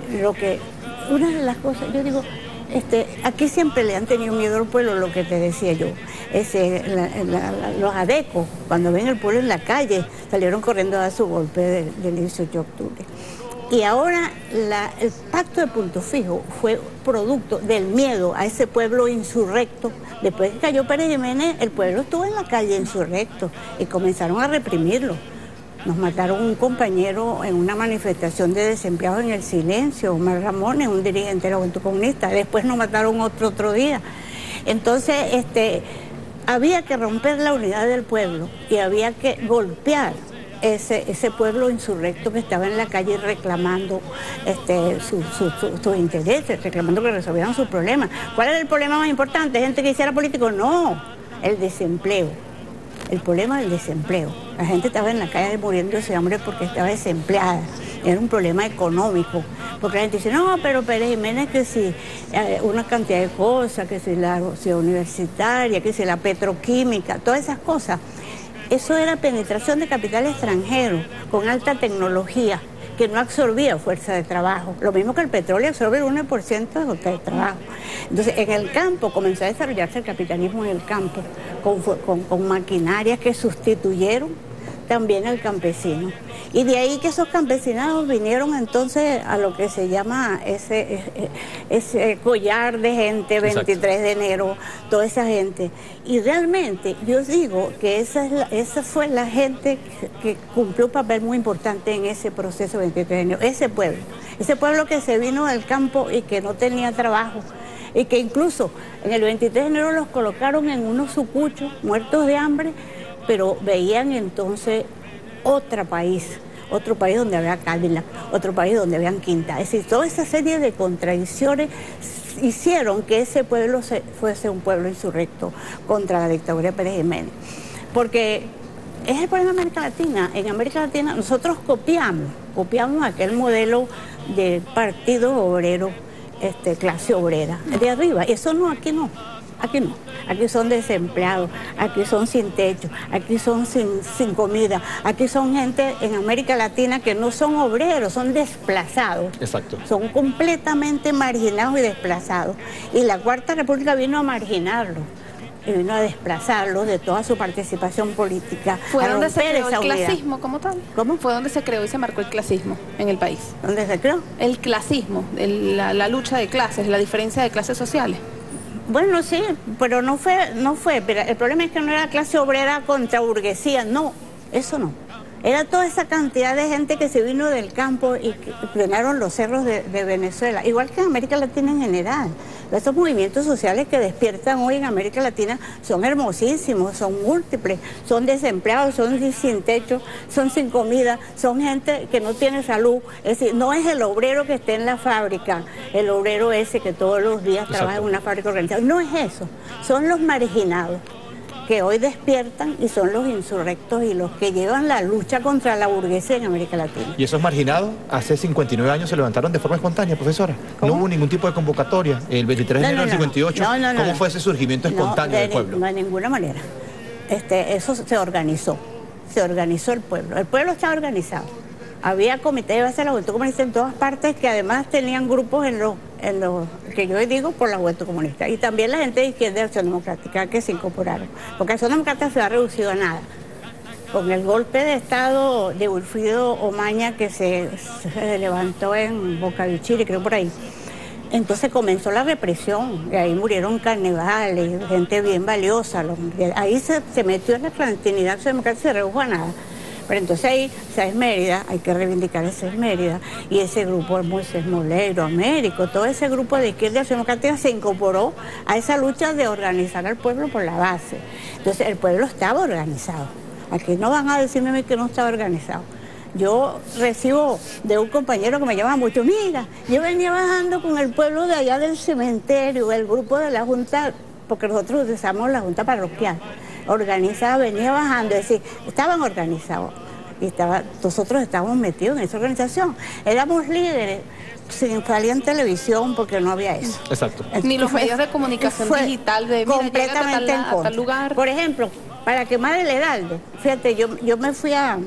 Una de las cosas, yo digo, aquí siempre le han tenido miedo al pueblo, lo que te decía yo. Los adecos, cuando ven el pueblo en la calle, salieron corriendo a dar su golpe del 18 de octubre. Y ahora el pacto de Punto Fijo fue producto del miedo a ese pueblo insurrecto. Después que cayó Pérez Jiménez, el pueblo estuvo en la calle insurrecto y comenzaron a reprimirlo. Nos mataron un compañero en una manifestación de desempleados en el Silencio, Omar Ramones, un dirigente de la Juventud Comunista. Después nos mataron otro día. Entonces, había que romper la unidad del pueblo y había que golpear ese pueblo insurrecto que estaba en la calle reclamando sus intereses, reclamando que resolvieran sus problemas. ¿Cuál era el problema más importante? ¿Gente que hiciera político? No, el desempleo. El problema del desempleo. La gente estaba en la calle muriéndose de hambre porque estaba desempleada. Era un problema económico. Porque la gente dice, no, pero Pérez Jiménez, que si una cantidad de cosas, que si la ciudad universitaria, que si la petroquímica, todas esas cosas. Eso era penetración de capital extranjero con alta tecnología que no absorbía fuerza de trabajo. Lo mismo que el petróleo absorbe el 1% de fuerza de trabajo. Entonces, en el campo comenzó a desarrollarse el capitalismo en el campo, con maquinarias que sustituyeron también al campesino. Y de ahí que esos campesinados vinieron entonces a lo que se llama ese collar de gente, 23 de enero, toda esa gente. Y realmente yo digo que esa fue la gente que cumplió un papel muy importante en ese proceso 23 de enero, ese pueblo que se vino del campo y que no tenía trabajo. Y que incluso en el 23 de enero los colocaron en unos sucuchos, muertos de hambre, pero veían entonces otro país donde había Cadillac, otro país donde habían Quinta. Es decir, toda esa serie de contradicciones hicieron que ese pueblo fuese un pueblo insurrecto contra la dictadura de Pérez Jiménez. Porque es el problema de América Latina. En América Latina nosotros copiamos aquel modelo del Partido Obrero clase obrera, de arriba. Eso no, aquí no. Aquí no, aquí son desempleados, aquí son sin techo, aquí son sin comida, aquí son gente en América Latina que no son obreros, son desplazados. Exacto. Son completamente marginados y desplazados. Y la Cuarta República vino a marginarlos, y vino a desplazarlos de toda su participación política. ¿Fue donde se creó el unidad. clasismo como tal? ¿Cómo? Fue donde se creó y se marcó el clasismo en el país. ¿Dónde se creó? El clasismo, la lucha de clases, la diferencia de clases sociales. Bueno, sí, pero no fue, pero el problema es que no era clase obrera contra burguesía, no, eso no. Era toda esa cantidad de gente que se vino del campo y que plenaron los cerros de Venezuela, igual que en América Latina en general. Estos movimientos sociales que despiertan hoy en América Latina son hermosísimos, son múltiples, son desempleados, son sin techo, son sin comida, son gente que no tiene salud. Es decir, no es el obrero que esté en la fábrica, el obrero ese que todos los días trabaja en una fábrica organizada. No es eso, son los marginados que hoy despiertan y son los insurrectos y los que llevan la lucha contra la burguesía en América Latina. ¿Y esos marginados hace 59 años se levantaron de forma espontánea, profesora? ¿Cómo? No hubo ningún tipo de convocatoria. El 23 de enero del 58, ¿cómo fue ese surgimiento espontáneo del pueblo? No, de ninguna manera. Eso se organizó el pueblo. El pueblo estaba organizado. Había comités de base de la Juventud Comunista en todas partes que además tenían grupos en los que yo digo por la Juventud Comunista. Y también la gente de Izquierda y Acción Democrática que se incorporaron. Porque Acción Democrática se ha reducido a nada. Con el golpe de Estado de Wilfrido Omaña que se levantó en Boca del Chile, creo por ahí. Entonces comenzó la represión, y ahí murieron carnavales, gente bien valiosa. Ahí se metió en la clandestinidad, Acción Democrática se redujo a nada. Pero entonces ahí, SAES Mérida, hay que reivindicar ese Mérida, y ese grupo, Moisés Moleiro, Américo, todo ese grupo de Izquierda y Acción Democrática se incorporó a esa lucha de organizar al pueblo por la base. Entonces el pueblo estaba organizado. Aquí no van a decirme a mí que no estaba organizado. Yo recibo de un compañero que me llama mucho, mira, yo venía bajando con el pueblo de allá del cementerio, el grupo de la Junta, porque nosotros utilizamos la Junta Parroquial, organizada, venía bajando, es decir, estaban organizados y nosotros estábamos metidos en esa organización. Éramos líderes, sin salir en televisión porque no había eso. Exacto. Ni los medios de comunicación digital de completamente en contra. A tal lugar. Por ejemplo, para quemar el Heraldo, fíjate, yo me fui a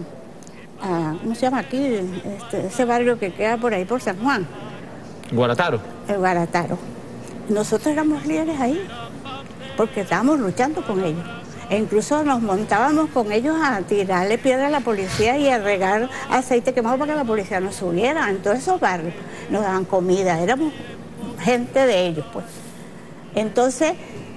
¿cómo se llama aquí? Ese barrio que queda por ahí por San Juan. Guarataro. El Guarataro. Nosotros éramos líderes ahí porque estábamos luchando con ellos. E incluso nos montábamos con ellos a tirarle piedra a la policía y a regar aceite quemado para que la policía no subiera. En todos esos barrios nos daban comida, éramos gente de ellos, pues. Entonces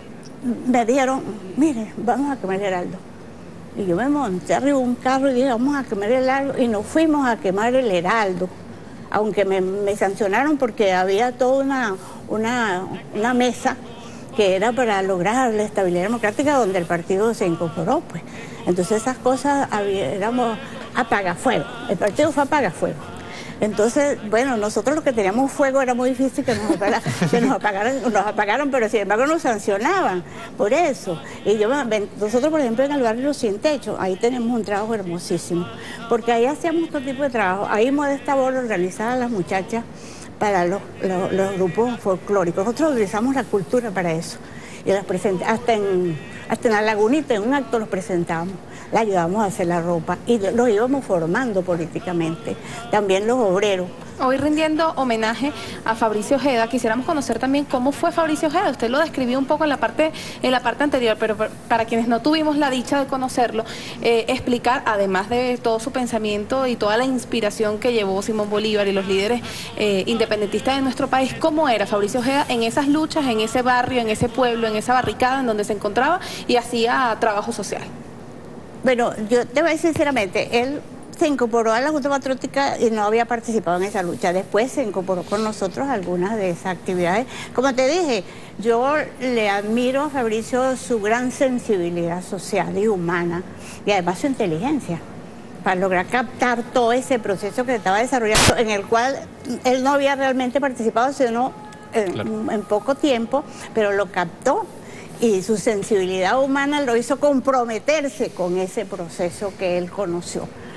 me dijeron, mire, vamos a quemar el Heraldo. Y yo me monté arriba de un carro y dije, vamos a quemar el Heraldo. Y nos fuimos a quemar el Heraldo. Aunque me sancionaron porque había toda una mesa que era para lograr la estabilidad democrática donde el partido se incorporó, pues. Entonces esas cosas éramos apagafuego, el partido fue apagafuego. Entonces, bueno, nosotros los que teníamos fuego era muy difícil que nos apagaran, pero sin embargo nos sancionaban por eso. Y nosotros, por ejemplo, en el barrio Sin Techo, ahí tenemos un trabajo hermosísimo, porque ahí hacíamos todo tipo de trabajo. Ahí Modesta Bolo organizaba a las muchachas para los grupos folclóricos. Nosotros utilizamos la cultura para eso. Y las hasta en la Lagunita, en un acto los presentábamos. Le ayudábamos a hacer la ropa y los íbamos formando políticamente. También los obreros. Hoy rindiendo homenaje a Fabricio Ojeda, quisiéramos conocer también cómo fue Fabricio Ojeda. Usted lo describió un poco en la parte anterior, pero para quienes no tuvimos la dicha de conocerlo, explicar, además de todo su pensamiento y toda la inspiración que llevó Simón Bolívar y los líderes independentistas de nuestro país, cómo era Fabricio Ojeda en esas luchas, en ese barrio, en ese pueblo, en esa barricada en donde se encontraba y hacía trabajo social. Bueno, yo te voy a decir sinceramente, él se incorporó a la Junta Patriótica y no había participado en esa lucha. Después se incorporó con nosotros a algunas de esas actividades. Como te dije, yo le admiro a Fabricio su gran sensibilidad social y humana y además su inteligencia para lograr captar todo ese proceso que se estaba desarrollando, en el cual él no había realmente participado, sino en poco tiempo, pero lo captó. Y su sensibilidad humana lo hizo comprometerse con ese proceso que él conoció.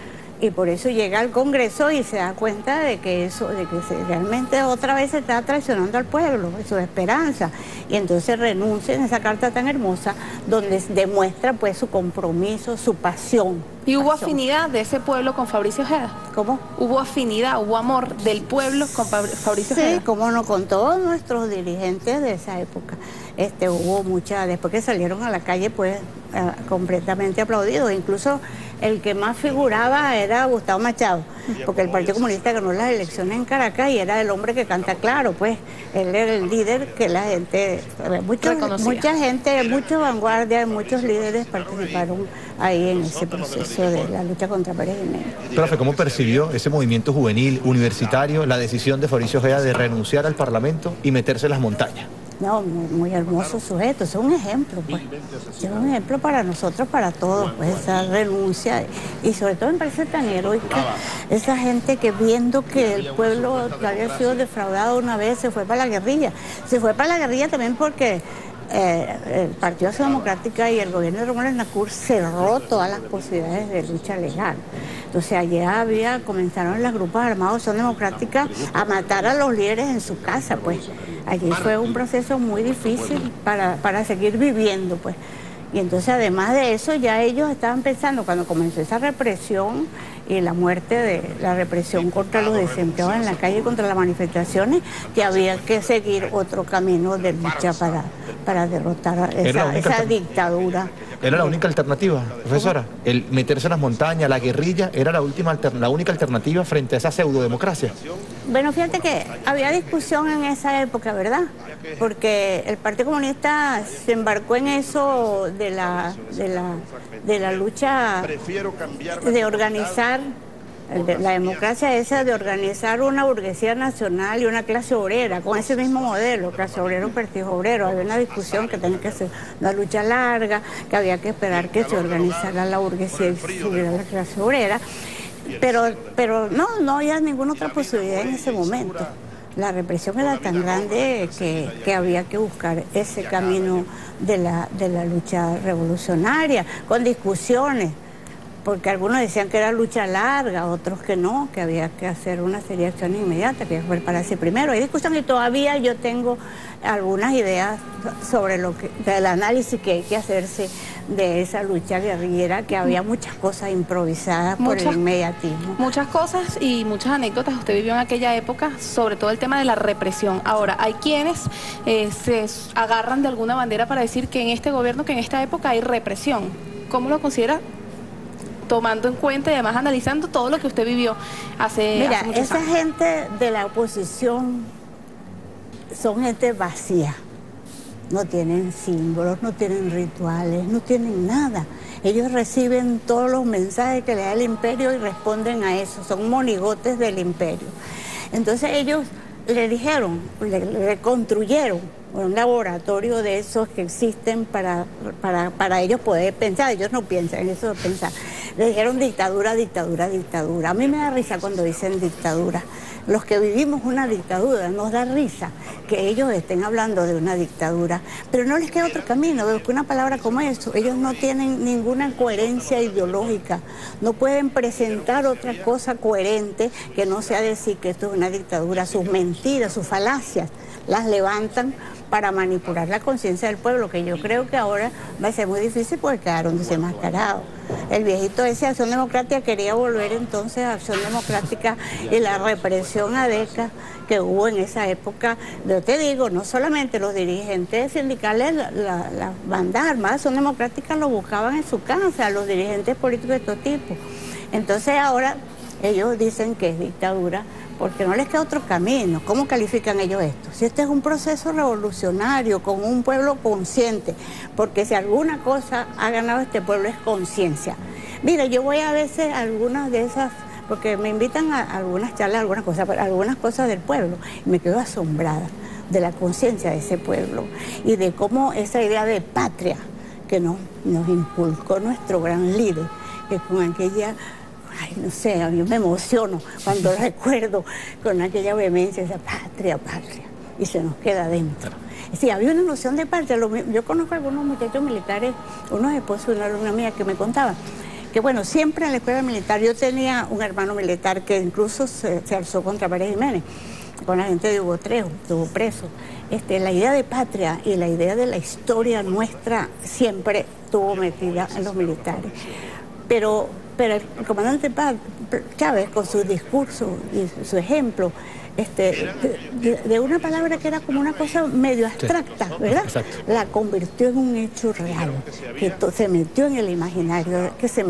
Y por eso llega al Congreso y se da cuenta de que realmente otra vez se está traicionando al pueblo, su esperanza. Y entonces renuncia en esa carta tan hermosa donde demuestra pues su compromiso, su pasión. ¿Y hubo afinidad de ese pueblo con Fabricio Ojeda? ¿Cómo? ¿Hubo afinidad, hubo amor del pueblo con Fabricio Ojeda? Sí, cómo no, con todos nuestros dirigentes de esa época. Hubo mucha, después que salieron a la calle, pues completamente aplaudidos. Incluso el que más figuraba era Gustavo Machado, porque el Partido Comunista ganó las elecciones en Caracas y era el hombre que canta claro, pues él era el líder que la gente, mucha gente, mucha vanguardia, muchos líderes participaron ahí en ese proceso de la lucha contra Pérez Jiménez. Profe, ¿cómo percibió ese movimiento juvenil, universitario, la decisión de Fabricio Ojeda de renunciar al Parlamento y meterse en las montañas? No, muy hermoso sujeto, es un ejemplo, pues. Es un ejemplo para nosotros, para todos, pues, esa renuncia. Y sobre todo me parece tan heroica esa gente que viendo que el pueblo había sido defraudado una vez, se fue para la guerrilla. Se fue para la guerrilla también porque el Partido Acción Democrática y el gobierno de Rómulo Betancourt cerró todas las posibilidades de lucha legal. Entonces allá comenzaron los grupos armados Acción Democrática a matar a los líderes en su casa, pues. Allí fue un proceso muy difícil para seguir viviendo, pues. Y entonces además de eso ya ellos estaban pensando, cuando comenzó esa represión y la muerte de la represión contra los desempleados en la calle, contra las manifestaciones, que había que seguir otro camino de lucha para derrotar esa dictadura. ¿Era la única alternativa, profesora? El meterse en las montañas, la guerrilla, ¿era la única alternativa frente a esa pseudodemocracia? Bueno, fíjate que había discusión en esa época, ¿verdad? Porque el Partido Comunista se embarcó en eso de la lucha de organizar, la democracia esa de organizar una burguesía nacional y una clase obrera, con ese mismo modelo, clase obrero, partido obrero. Había una discusión que tenía que ser una lucha larga, que había que esperar que se organizara la burguesía y subiera la clase obrera. Pero no había ninguna otra posibilidad en ese momento. La represión era tan grande que había que buscar ese camino de la lucha revolucionaria, con discusiones, porque algunos decían que era lucha larga, otros que no, que había que hacer una serie de acciones inmediatas, que fue prepararse primero. Hay discusión y todavía yo tengo algunas ideas sobre del análisis que hay que hacerse de esa lucha guerrillera, que había muchas cosas improvisadas por el inmediatismo. Muchas cosas y muchas anécdotas usted vivió en aquella época, sobre todo el tema de la represión. Ahora, hay quienes se agarran de alguna manera para decir que en este gobierno, que en esta época hay represión. ¿Cómo lo considera? Tomando en cuenta y además analizando todo lo que usted vivió hace muchos años. Esa gente de la oposición son gente vacía. No tienen símbolos, no tienen rituales, no tienen nada. Ellos reciben todos los mensajes que le da el imperio y responden a eso. Son monigotes del imperio. Entonces ellos le dijeron, le construyeron un laboratorio de esos que existen para ellos poder pensar. Ellos no piensan en eso de pensar. Le dijeron dictadura, dictadura, dictadura. A mí me da risa cuando dicen dictadura. Los que vivimos una dictadura nos da risa que ellos estén hablando de una dictadura, pero no les queda otro camino, porque una palabra como eso, ellos no tienen ninguna coherencia ideológica, no pueden presentar otra cosa coherente que no sea decir que esto es una dictadura. Sus mentiras, sus falacias, las levantan para manipular la conciencia del pueblo, que yo creo que ahora va a ser muy difícil porque quedaron desenmascarados. El viejito ese Acción Democrática quería volver entonces a Acción Democrática y la represión ADECA que hubo en esa época. Yo te digo, no solamente los dirigentes sindicales, las bandas armadas Acción Democrática lo buscaban en su casa, los dirigentes políticos de todo tipo. Entonces ahora ellos dicen que es dictadura, porque no les queda otro camino. ¿Cómo califican ellos esto? Si este es un proceso revolucionario con un pueblo consciente, porque si alguna cosa ha ganado este pueblo es conciencia. Mira, yo voy a veces a algunas de esas, porque me invitan a algunas charlas, algunas cosas del pueblo, y me quedo asombrada de la conciencia de ese pueblo y de cómo esa idea de patria que nos inculcó nuestro gran líder, que con aquella... Ay, no sé, a mí me emociono cuando recuerdo con aquella vehemencia esa patria, patria, y se nos queda adentro. Sí, había una noción de patria. Yo conozco a algunos muchachos militares, unos esposos de una alumna mía que me contaban porque bueno, siempre en la escuela militar, yo tenía un hermano militar que incluso se alzó contra Pérez Jiménez, con la gente de Hugo Trejo, estuvo preso. La idea de patria y la idea de la historia nuestra siempre estuvo metida en los militares. Pero el comandante Chávez, con su discurso y su ejemplo, de una palabra que era como una cosa medio abstracta, ¿verdad? Exacto. La convirtió en un hecho real, que se metió en el imaginario,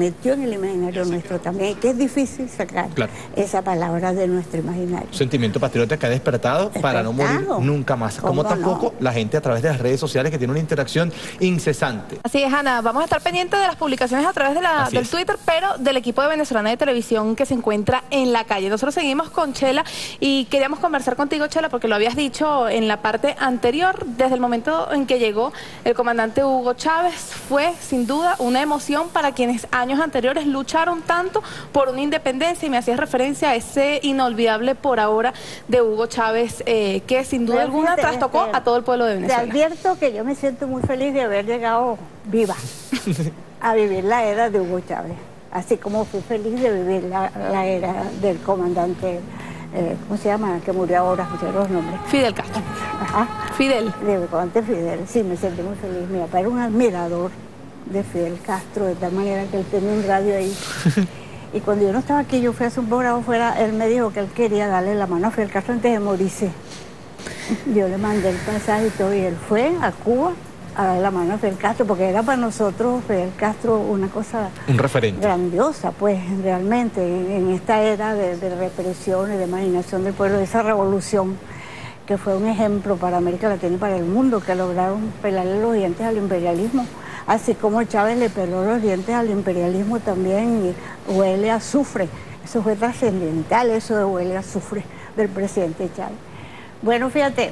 nuestro también, y que es difícil sacar esa palabra de nuestro imaginario. Sentimiento patriota que ha despertado para no morir nunca más, como tampoco la gente a través de las redes sociales que tiene una interacción incesante. Así es, Ana, vamos a estar pendientes de las publicaciones a través de del Twitter, pero del equipo de Venezolana de Televisión que se encuentra en la calle. Nosotros seguimos con Chela y queríamos conversar contigo, Chela, porque lo habías dicho en la parte anterior. Desde el momento en que llegó el comandante Hugo Chávez, fue sin duda una emoción para quienes años anteriores lucharon tanto por una independencia, y me hacías referencia a ese inolvidable por ahora de Hugo Chávez, que sin duda alguna trastocó a todo el pueblo de Venezuela. Te advierto que yo me siento muy feliz de haber llegado viva a vivir la era de Hugo Chávez, así como fui feliz de vivir la era del comandante ¿cómo se llama? Que murió ahora, no sé los nombres. Fidel Castro. Ajá. Fidel. De comandante Fidel, sí, me sentí muy feliz. Mi papá era un admirador de Fidel Castro, de tal manera que él tenía un radio ahí. Y cuando yo no estaba aquí, yo fui a hacer un programa fuera, él me dijo que él quería darle la mano a Fidel Castro antes de morirse. Yo le mandé el pasaje y todo, y él fue a Cuba a dar la mano a Fidel Castro, porque era para nosotros Fidel Castro una cosa, un referente grandiosa, pues realmente en esta era de represión y de marginación del pueblo, de esa revolución que fue un ejemplo para América Latina y para el mundo, que lograron pelarle los dientes al imperialismo, así como Chávez le peló los dientes al imperialismo también, y huele a azufre. Eso fue trascendental, eso de huele a azufre del presidente Chávez. Bueno, fíjate,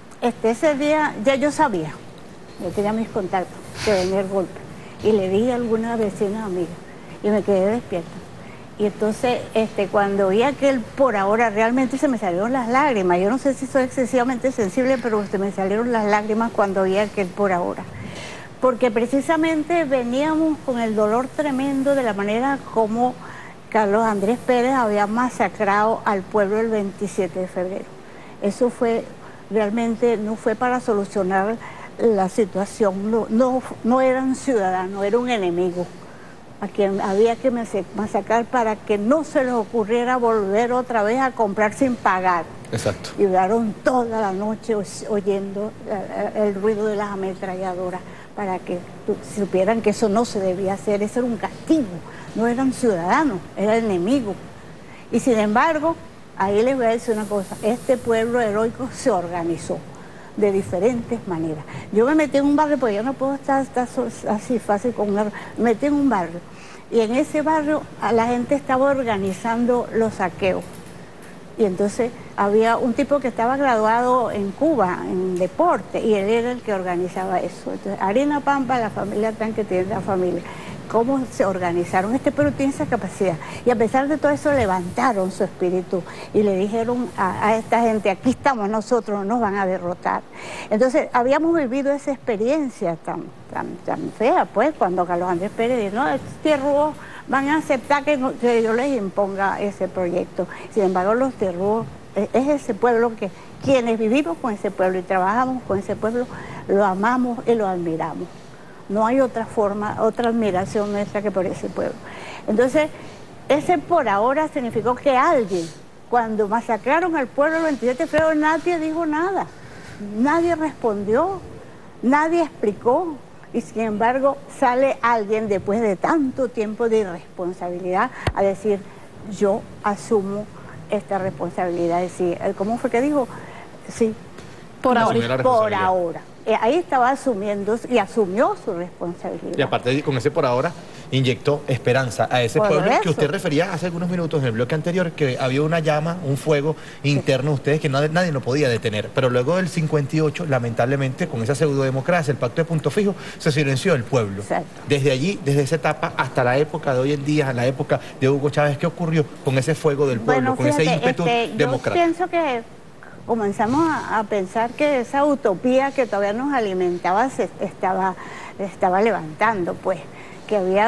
ese día ya yo sabía, yo tenía mis contactos, que venía el golpe. Y le dije a algunas vecinas amigas, y me quedé despierta. Y entonces, cuando vi aquel por ahora, realmente se me salieron las lágrimas. Yo no sé si soy excesivamente sensible, pero se me salieron las lágrimas cuando vi aquel por ahora. Porque precisamente veníamos con el dolor tremendo de la manera como Carlos Andrés Pérez había masacrado al pueblo el 27 de febrero. Eso fue, realmente no fue para solucionar la situación, no eran ciudadanos, era un enemigo a quien había que masacrar para que no se les ocurriera volver otra vez a comprar sin pagar. Exacto. Y duraron toda la noche oyendo el ruido de las ametralladoras para que supieran que eso no se debía hacer, eso era un castigo, no eran ciudadanos, era enemigo. Y sin embargo, ahí les voy a decir una cosa, este pueblo heroico se organizó de diferentes maneras. Yo me metí en un barrio, porque yo no puedo estar así fácil con me metí en un barrio, y en ese barrio la gente estaba organizando los saqueos. Y entonces había un tipo que estaba graduado en Cuba, en deporte, y él era el que organizaba eso. Entonces, Harina Pampa, la familia Tanque tiene la familia. Cómo se organizaron, este pueblo tiene esa capacidad. Y a pesar de todo eso, levantaron su espíritu y le dijeron a esta gente, aquí estamos nosotros, no nos van a derrotar. Entonces, habíamos vivido esa experiencia tan fea, pues, cuando Carlos Andrés Pérez dijo, no, estos tierrúos van a aceptar que yo les imponga ese proyecto. Sin embargo, los tierrúos, es ese pueblo que quienes vivimos con ese pueblo y trabajamos con ese pueblo, lo amamos y lo admiramos. No hay otra forma, otra admiración nuestra que por ese pueblo. Entonces, ese por ahora significó que alguien, cuando masacraron al pueblo el 27 de febrero, nadie dijo nada. Nadie respondió, nadie explicó. Y sin embargo, sale alguien después de tanto tiempo de irresponsabilidad a decir, yo asumo esta responsabilidad. Decir, ¿cómo fue que dijo? Sí, por ahora. Ahí estaba asumiendo y asumió su responsabilidad. Y aparte con ese por ahora inyectó esperanza a ese pueblo que usted refería hace algunos minutos en el bloque anterior, que había una llama, un fuego interno de ustedes que nadie lo podía detener. Pero luego del 58, lamentablemente, con esa pseudodemocracia, el pacto de punto fijo, se silenció el pueblo. Exacto. Desde allí, desde esa etapa hasta la época de hoy en día, la época de Hugo Chávez, ¿qué ocurrió con ese fuego del pueblo, con ese ímpetu democrático? Yo pienso que comenzamos a pensar que esa utopía que todavía nos alimentaba se estaba levantando, pues, que había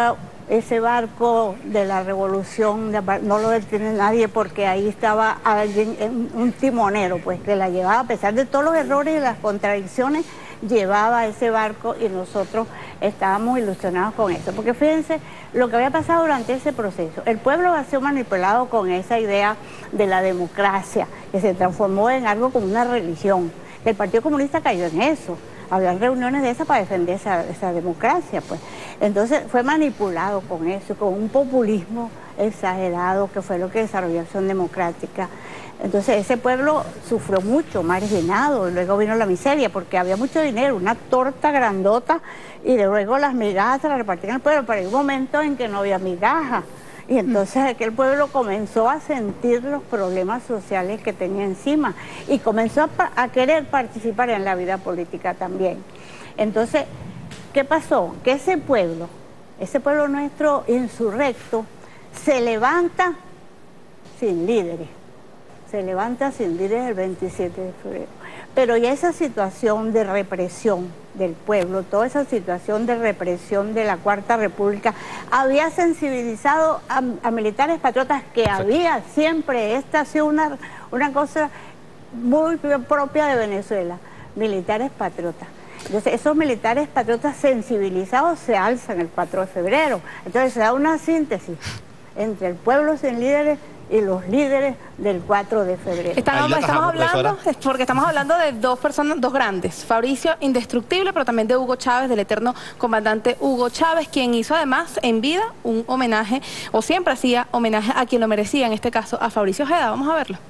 ese barco de la revolución, no lo detiene nadie porque ahí estaba alguien, un timonero, pues, que la llevaba, a pesar de todos los errores y las contradicciones, llevaba ese barco y nosotros estábamos ilusionados con eso. Porque fíjense lo que había pasado durante ese proceso. El pueblo ha sido manipulado con esa idea de la democracia, que se transformó en algo como una religión. El Partido Comunista cayó en eso. Habían reuniones de esas para defender esa democracia, pues. Entonces fue manipulado con eso, con un populismo exagerado, que fue lo que desarrolló Acción Democrática. Entonces ese pueblo sufrió mucho, marginado, y luego vino la miseria, porque había mucho dinero, una torta grandota, y luego las migajas se las repartían al pueblo, pero hay un momento en que no había migajas. Y entonces aquel pueblo comenzó a sentir los problemas sociales que tenía encima y comenzó a querer participar en la vida política también. Entonces, ¿qué pasó? Que ese pueblo nuestro insurrecto, se levanta sin líderes. Se levanta sin líderes el 27 de febrero. Pero ya esa situación de represión del pueblo, toda esa situación de represión de la Cuarta República, había sensibilizado a militares patriotas que había siempre. Esta ha sido una cosa muy propia de Venezuela, militares patriotas. Entonces esos militares patriotas sensibilizados se alzan el 4 de febrero. Entonces se da una síntesis entre el pueblo sin líderes y los líderes del 4 de febrero. Estamos hablando, porque estamos hablando de dos personas, dos grandes, Fabricio indestructible, pero también de Hugo Chávez, del eterno comandante Hugo Chávez, quien hizo además en vida un homenaje, o siempre hacía homenaje a quien lo merecía, en este caso a Fabricio Ojeda. Vamos a verlo.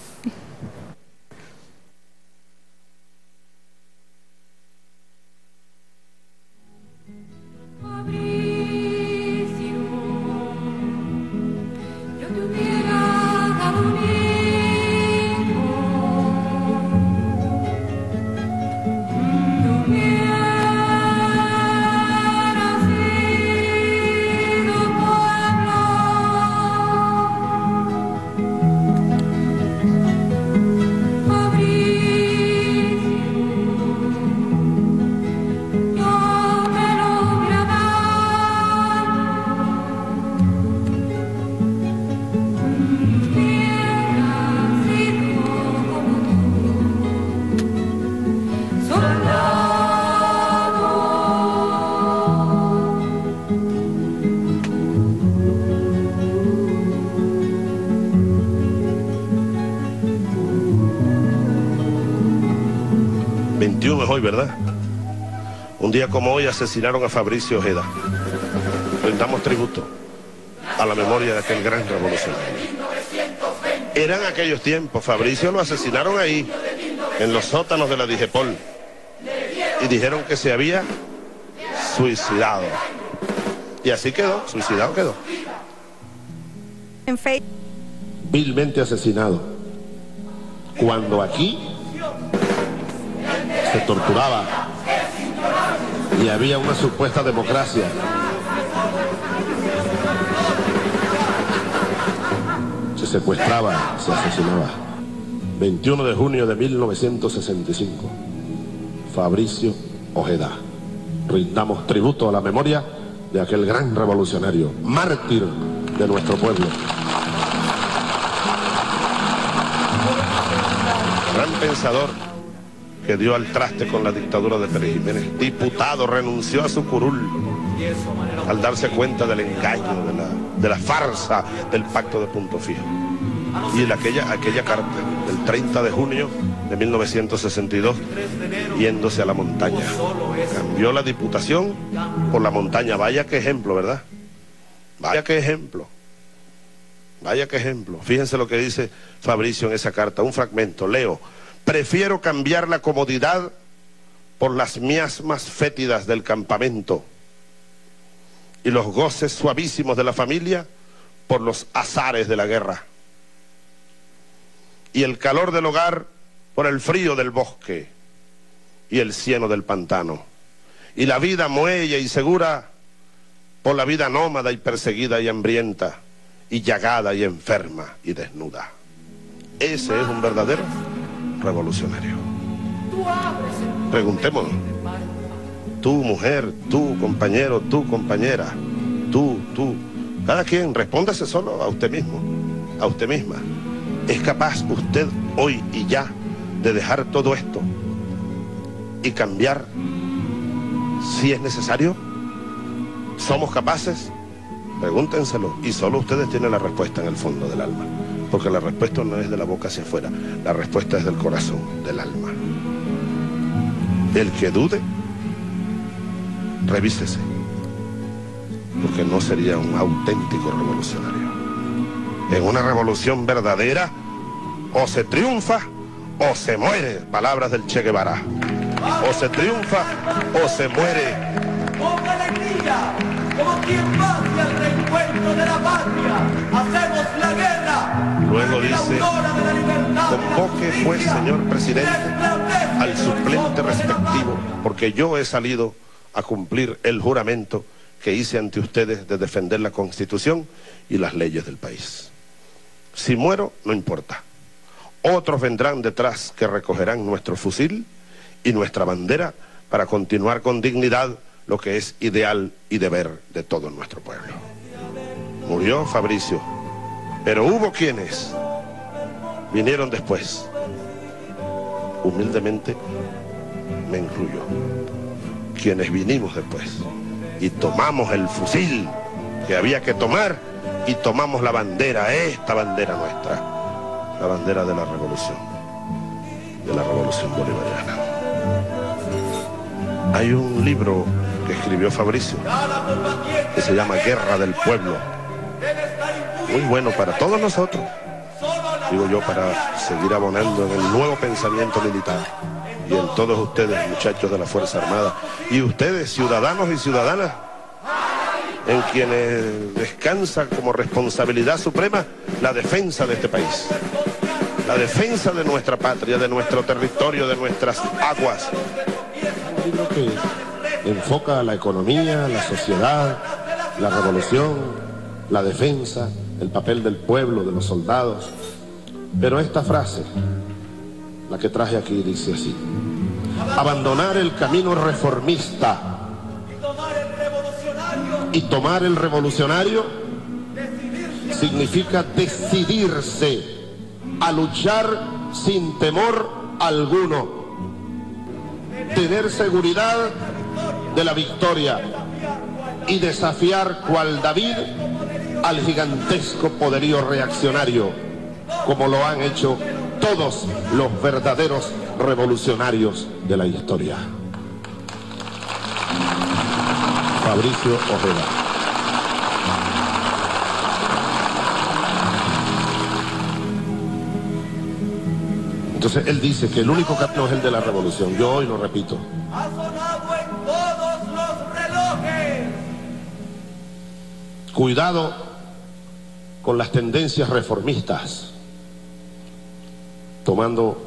Hoy, ¿verdad? Un día como hoy asesinaron a Fabricio Ojeda. Rendamos tributo a la memoria de aquel gran revolucionario. Eran aquellos tiempos. Fabricio lo asesinaron ahí, en los sótanos de la Digepol, y dijeron que se había suicidado. Y así quedó, suicidado quedó. Vilmente asesinado. Cuando aquí se torturaba y había una supuesta democracia. Se secuestraba, se asesinaba. 21 de junio de 1965. Fabricio Ojeda. Rindamos tributo a la memoria de aquel gran revolucionario, mártir de nuestro pueblo. Gran pensador, que dio al traste con la dictadura de Pérez Jiménez. Diputado, renunció a su curul al darse cuenta del engaño, de la farsa del pacto de Punto Fijo. Y en aquella carta del 30 de junio de 1962, yéndose a la montaña. Cambió la diputación por la montaña. Vaya qué ejemplo, ¿verdad? Vaya qué ejemplo. Vaya qué ejemplo. Fíjense lo que dice Fabricio en esa carta, un fragmento, leo. Prefiero cambiar la comodidad por las miasmas fétidas del campamento y los goces suavísimos de la familia por los azares de la guerra, y el calor del hogar por el frío del bosque y el cieno del pantano, y la vida muelle y segura por la vida nómada y perseguida y hambrienta y llagada y enferma y desnuda. Ese es un verdadero revolucionario. Preguntémonos, tú mujer, tú compañero, tú compañera, tú, cada quien, respóndase solo a usted mismo, a usted misma. ¿Es capaz usted hoy y ya de dejar todo esto y cambiar si es necesario? ¿Somos capaces? Pregúntenselo, y solo ustedes tienen la respuesta en el fondo del alma, porque la respuesta no es de la boca hacia afuera, la respuesta es del corazón, del alma. El que dude, revísese, porque no sería un auténtico revolucionario. En una revolución verdadera, o se triunfa o se muere, palabras del Che Guevara. O se triunfa o se muere. Con alegría, como quien va hacia el reencuentro de la patria, hacemos la guerra. Luego dice, convoque pues, señor presidente, al suplente respectivo, porque yo he salido a cumplir el juramento que hice ante ustedes de defender la Constitución y las leyes del país. Si muero, no importa. Otros vendrán detrás que recogerán nuestro fusil y nuestra bandera para continuar con dignidad lo que es ideal y deber de todo nuestro pueblo. Murió Fabricio, pero hubo quienes vinieron después. Humildemente me incluyo. Quienes vinimos después y tomamos el fusil que había que tomar y tomamos la bandera, esta bandera nuestra, la bandera de la revolución bolivariana. Hay un libro que escribió Fabricio que se llama Guerra del Pueblo, muy bueno para todos nosotros, digo yo, para seguir abonando en el nuevo pensamiento militar, y en todos ustedes, muchachos de la Fuerza Armada, y ustedes, ciudadanos y ciudadanas, en quienes descansa como responsabilidad suprema la defensa de este país, la defensa de nuestra patria, de nuestro territorio, de nuestras aguas. Un libro que enfoca la economía, la sociedad, la revolución, la defensa, el papel del pueblo, de los soldados. Pero esta frase, la que traje aquí, dice así: abandonar el camino reformista y tomar el revolucionario significa decidirse a luchar sin temor alguno, tener seguridad de la victoria y desafiar cual David al gigantesco poderío reaccionario, como lo han hecho todos los verdaderos revolucionarios de la historia. Fabricio Ojeda. Entonces él dice que el único camino es el de la revolución. Yo hoy lo repito. Ha sonado en todos los relojes. Cuidado con las tendencias reformistas, tomando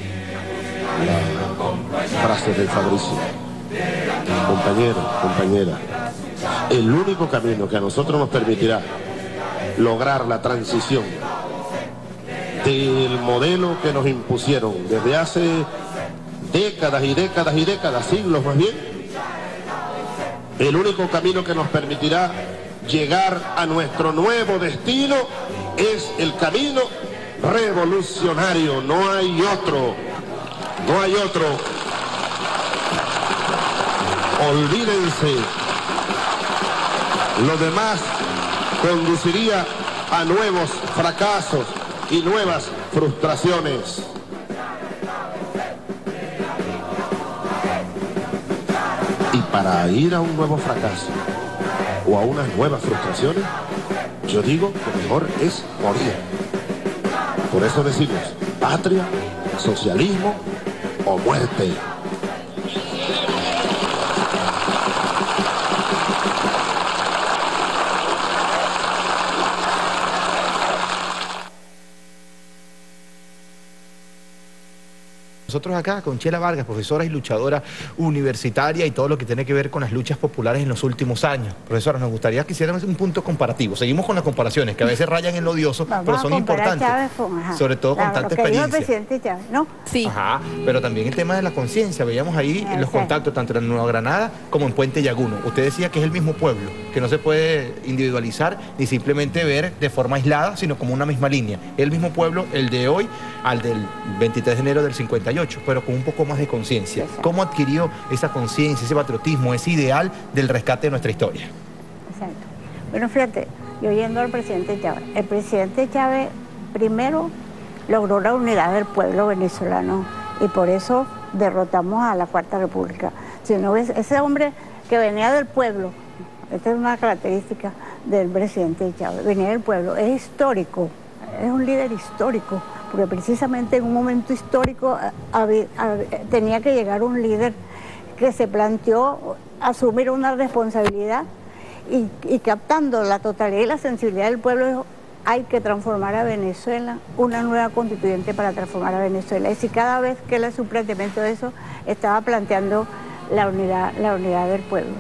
la frase de Fabricio. Compañero, compañera, el único camino que a nosotros nos permitirá lograr la transición del modelo que nos impusieron desde hace décadas y décadas y décadas, siglos más bien, el único camino que nos permitirá llegar a nuestro nuevo destino es el camino revolucionario. No hay otro, no hay otro. Olvídense, lo demás conduciría a nuevos fracasos y nuevas frustraciones. Y para ir a un nuevo fracaso o a unas nuevas frustraciones, yo digo que mejor es morir. Por eso decimos, patria, socialismo o muerte. Nosotros acá con Chela Vargas, profesora y luchadora universitaria y todo lo que tiene que ver con las luchas populares en los últimos años. Profesora, nos gustaría que hiciéramos un punto comparativo. Seguimos con las comparaciones, que a veces rayan en lo odioso, pero son importantes. Sobre todo con tanta experiencia. El presidente Chávez, ¿no? Sí. Ajá, pero también el tema de la conciencia. Veíamos ahí los contactos tanto en Nueva Granada como en Puente Llaguno. Usted decía que es el mismo pueblo, que no se puede individualizar ni simplemente ver de forma aislada, sino como una misma línea. El mismo pueblo, el de hoy, al del 23 de enero del 58, pero con un poco más de conciencia. ¿Cómo adquirió esa conciencia, ese patriotismo, ese ideal del rescate de nuestra historia? Exacto. Bueno, fíjate, yo yendo al presidente Chávez, el presidente Chávez primero logró la unidad del pueblo venezolano y por eso derrotamos a la Cuarta República. Si no ves, ese hombre que venía del pueblo, esta es una característica del presidente Chávez, venía del pueblo, es histórico, es un líder histórico, porque precisamente en un momento histórico tenía que llegar un líder que se planteó asumir una responsabilidad y captando la totalidad y la sensibilidad del pueblo, dijo, hay que transformar a Venezuela, una nueva constituyente para transformar a Venezuela. Y si cada vez que él hace un planteamiento de eso, estaba planteando la unidad del pueblo.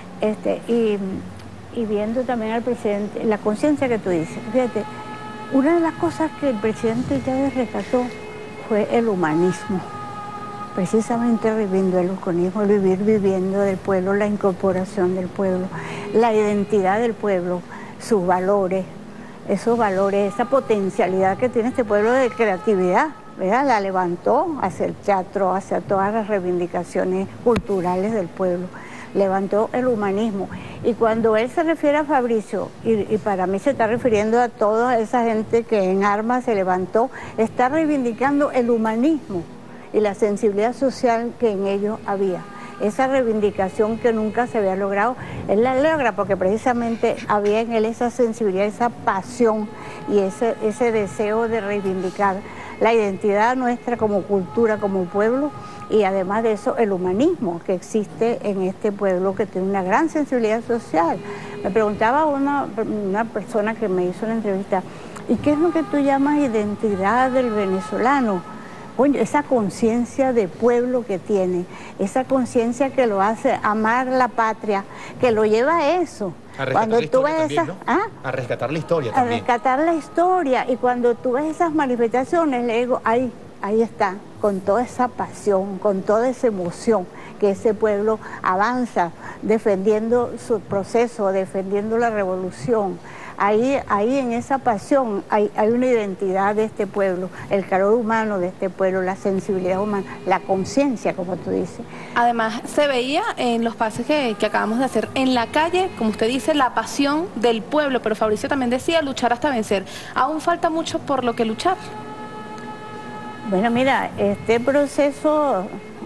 Y viendo también al presidente, la conciencia que tú dices, fíjate, una de las cosas que el presidente Chávez rescató fue el humanismo, precisamente reviviendo el humanismo, el vivir viviendo del pueblo, la incorporación del pueblo, la identidad del pueblo, sus valores, esos valores, esa potencialidad que tiene este pueblo de creatividad, ¿verdad? La levantó hacia el teatro, hacia todas las reivindicaciones culturales del pueblo, levantó el humanismo. Y cuando él se refiere a Fabricio, y para mí se está refiriendo a toda esa gente que en armas se levantó, está reivindicando el humanismo y la sensibilidad social que en ellos había. Esa reivindicación que nunca se había logrado, él la logra porque precisamente había en él esa sensibilidad, esa pasión y ese deseo de reivindicar la identidad nuestra como cultura, como pueblo, y además de eso el humanismo que existe en este pueblo que tiene una gran sensibilidad social. Me preguntaba una persona que me hizo una entrevista, ¿y qué es lo que tú llamas identidad del venezolano? Coño, esa conciencia de pueblo que tiene, esa conciencia que lo hace amar la patria, que lo lleva a eso. Cuando tú ves también, ¿no? A rescatar la historia también. A rescatar la historia, y cuando tú ves esas manifestaciones, le digo, ahí está, con toda esa pasión, con toda esa emoción que ese pueblo avanza, defendiendo su proceso, defendiendo la revolución. Ahí en esa pasión hay una identidad de este pueblo, el calor humano de este pueblo, la sensibilidad humana, la conciencia, como tú dices. Además, se veía en los pases que acabamos de hacer en la calle, como usted dice, la pasión del pueblo, pero Fabricio también decía luchar hasta vencer. Aún falta mucho por lo que luchar. Bueno, mira, este proceso,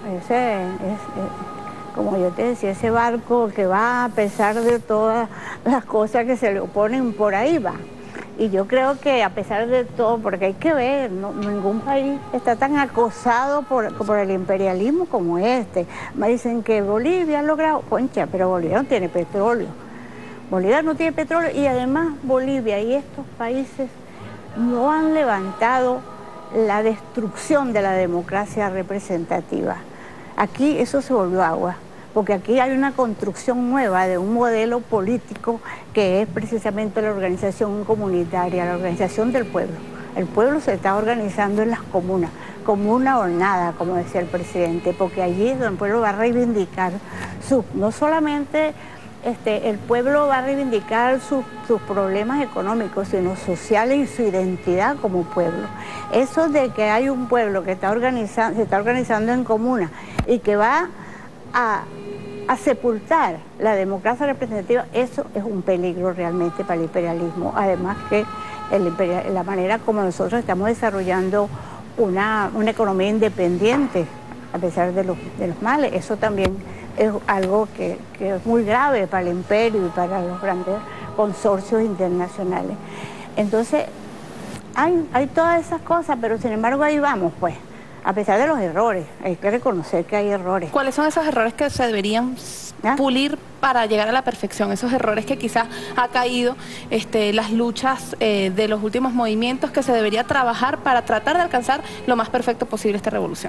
como yo te decía, ese barco que va a pesar de todas las cosas que se le oponen, por ahí va. Y yo creo que a pesar de todo, porque hay que ver, ningún país está tan acosado por el imperialismo como este. Me dicen que Bolivia ha logrado, concha, pero Bolivia no tiene petróleo. Bolivia no tiene petróleo y además Bolivia y estos países no han levantado la destrucción de la democracia representativa. Aquí eso se volvió agua, porque aquí hay una construcción nueva de un modelo político que es precisamente la organización comunitaria, la organización del pueblo. El pueblo se está organizando en las comunas, como una hornada, como decía el presidente, porque allí es donde el pueblo va a reivindicar no solamente el pueblo va a reivindicar sus problemas económicos, sino sociales y su identidad como pueblo. Eso de que hay un pueblo que se está organizando en comunas y que va a sepultar la democracia representativa, eso es un peligro realmente para el imperialismo. Además que la manera como nosotros estamos desarrollando una economía independiente, a pesar de los males, eso también es algo que es muy grave para el imperio y para los grandes consorcios internacionales. Entonces, hay todas esas cosas, pero sin embargo ahí vamos, pues, a pesar de los errores, hay que reconocer que hay errores. ¿Cuáles son esos errores que se deberían pulir para llegar a la perfección? Esos errores que quizás ha caído las luchas de los últimos movimientos, que se debería trabajar para tratar de alcanzar lo más perfecto posible esta revolución.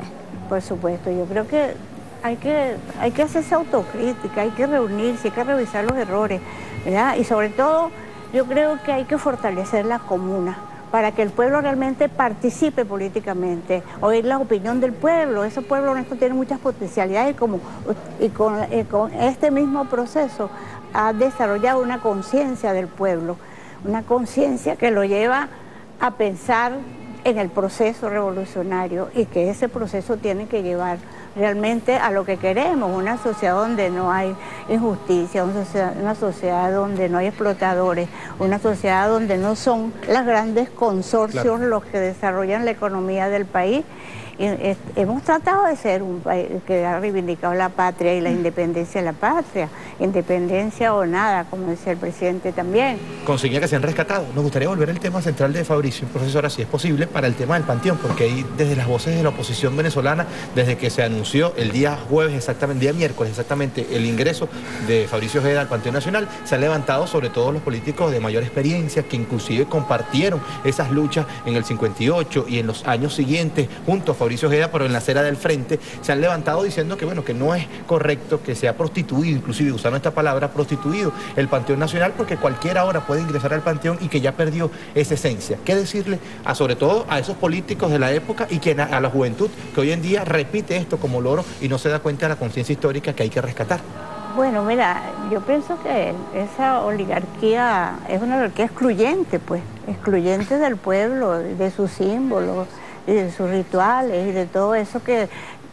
Por supuesto, yo creo que hay que hacerse autocrítica, hay que reunirse, hay que revisar los errores, ¿verdad? Y sobre todo, yo creo que hay que fortalecer la comuna para que el pueblo realmente participe políticamente, oír la opinión del pueblo. Ese pueblo nuestro tiene muchas potencialidades y con este mismo proceso ha desarrollado una conciencia del pueblo, una conciencia que lo lleva a pensar en el proceso revolucionario y que ese proceso tiene que llevar realmente a lo que queremos, una sociedad donde no hay injusticia, una sociedad donde no hay explotadores, una sociedad donde no son los grandes consorcios los que desarrollan la economía del país. Y hemos tratado de ser un país que ha reivindicado la patria y la independencia de la patria, independencia o nada, como decía el presidente también. Consigna que se han rescatado. Nos gustaría volver al tema central de Fabricio, profesora, si es posible, para el tema del Panteón, porque ahí desde las voces de la oposición venezolana, desde que se anunció el día jueves, exactamente, el día miércoles exactamente, el ingreso de Fabricio Ojeda al Panteón Nacional, se han levantado sobre todo los políticos de mayor experiencia, que inclusive compartieron esas luchas en el 58 y en los años siguientes, junto a Fabricio Ojeda, pero en la acera del frente, se han levantado diciendo que, bueno, que no es correcto que sea prostituido, inclusive usando esta palabra, prostituido, el Panteón Nacional, porque cualquiera ahora puede ingresar al Panteón y que ya perdió esa esencia. ¿Qué decirle sobre todo a esos políticos de la época y a la juventud que hoy en día repite esto como loro y no se da cuenta de la conciencia histórica que hay que rescatar? Bueno, mira, yo pienso que esa oligarquía es una oligarquía excluyente, pues, excluyente del pueblo, de sus símbolos y de sus rituales y de todo eso que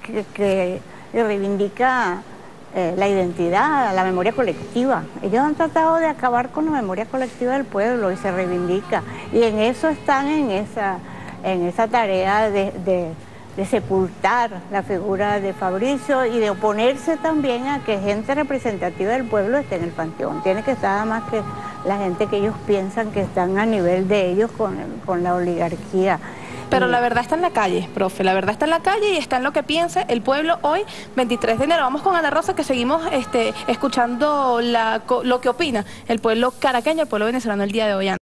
reivindica la identidad, la memoria colectiva. Ellos han tratado de acabar con la memoria colectiva del pueblo y se reivindica. Y en eso están en esa tarea de sepultar la figura de Fabricio y de oponerse también a que gente representativa del pueblo esté en el Panteón. Tiene que estar más que la gente que ellos piensan que están a nivel de ellos con la oligarquía. Pero la verdad está en la calle, profe, la verdad está en la calle y está en lo que piensa el pueblo hoy, 23 de enero. Vamos con Ana Rosa, que seguimos escuchando lo que opina el pueblo caraqueño, el pueblo venezolano el día de hoy.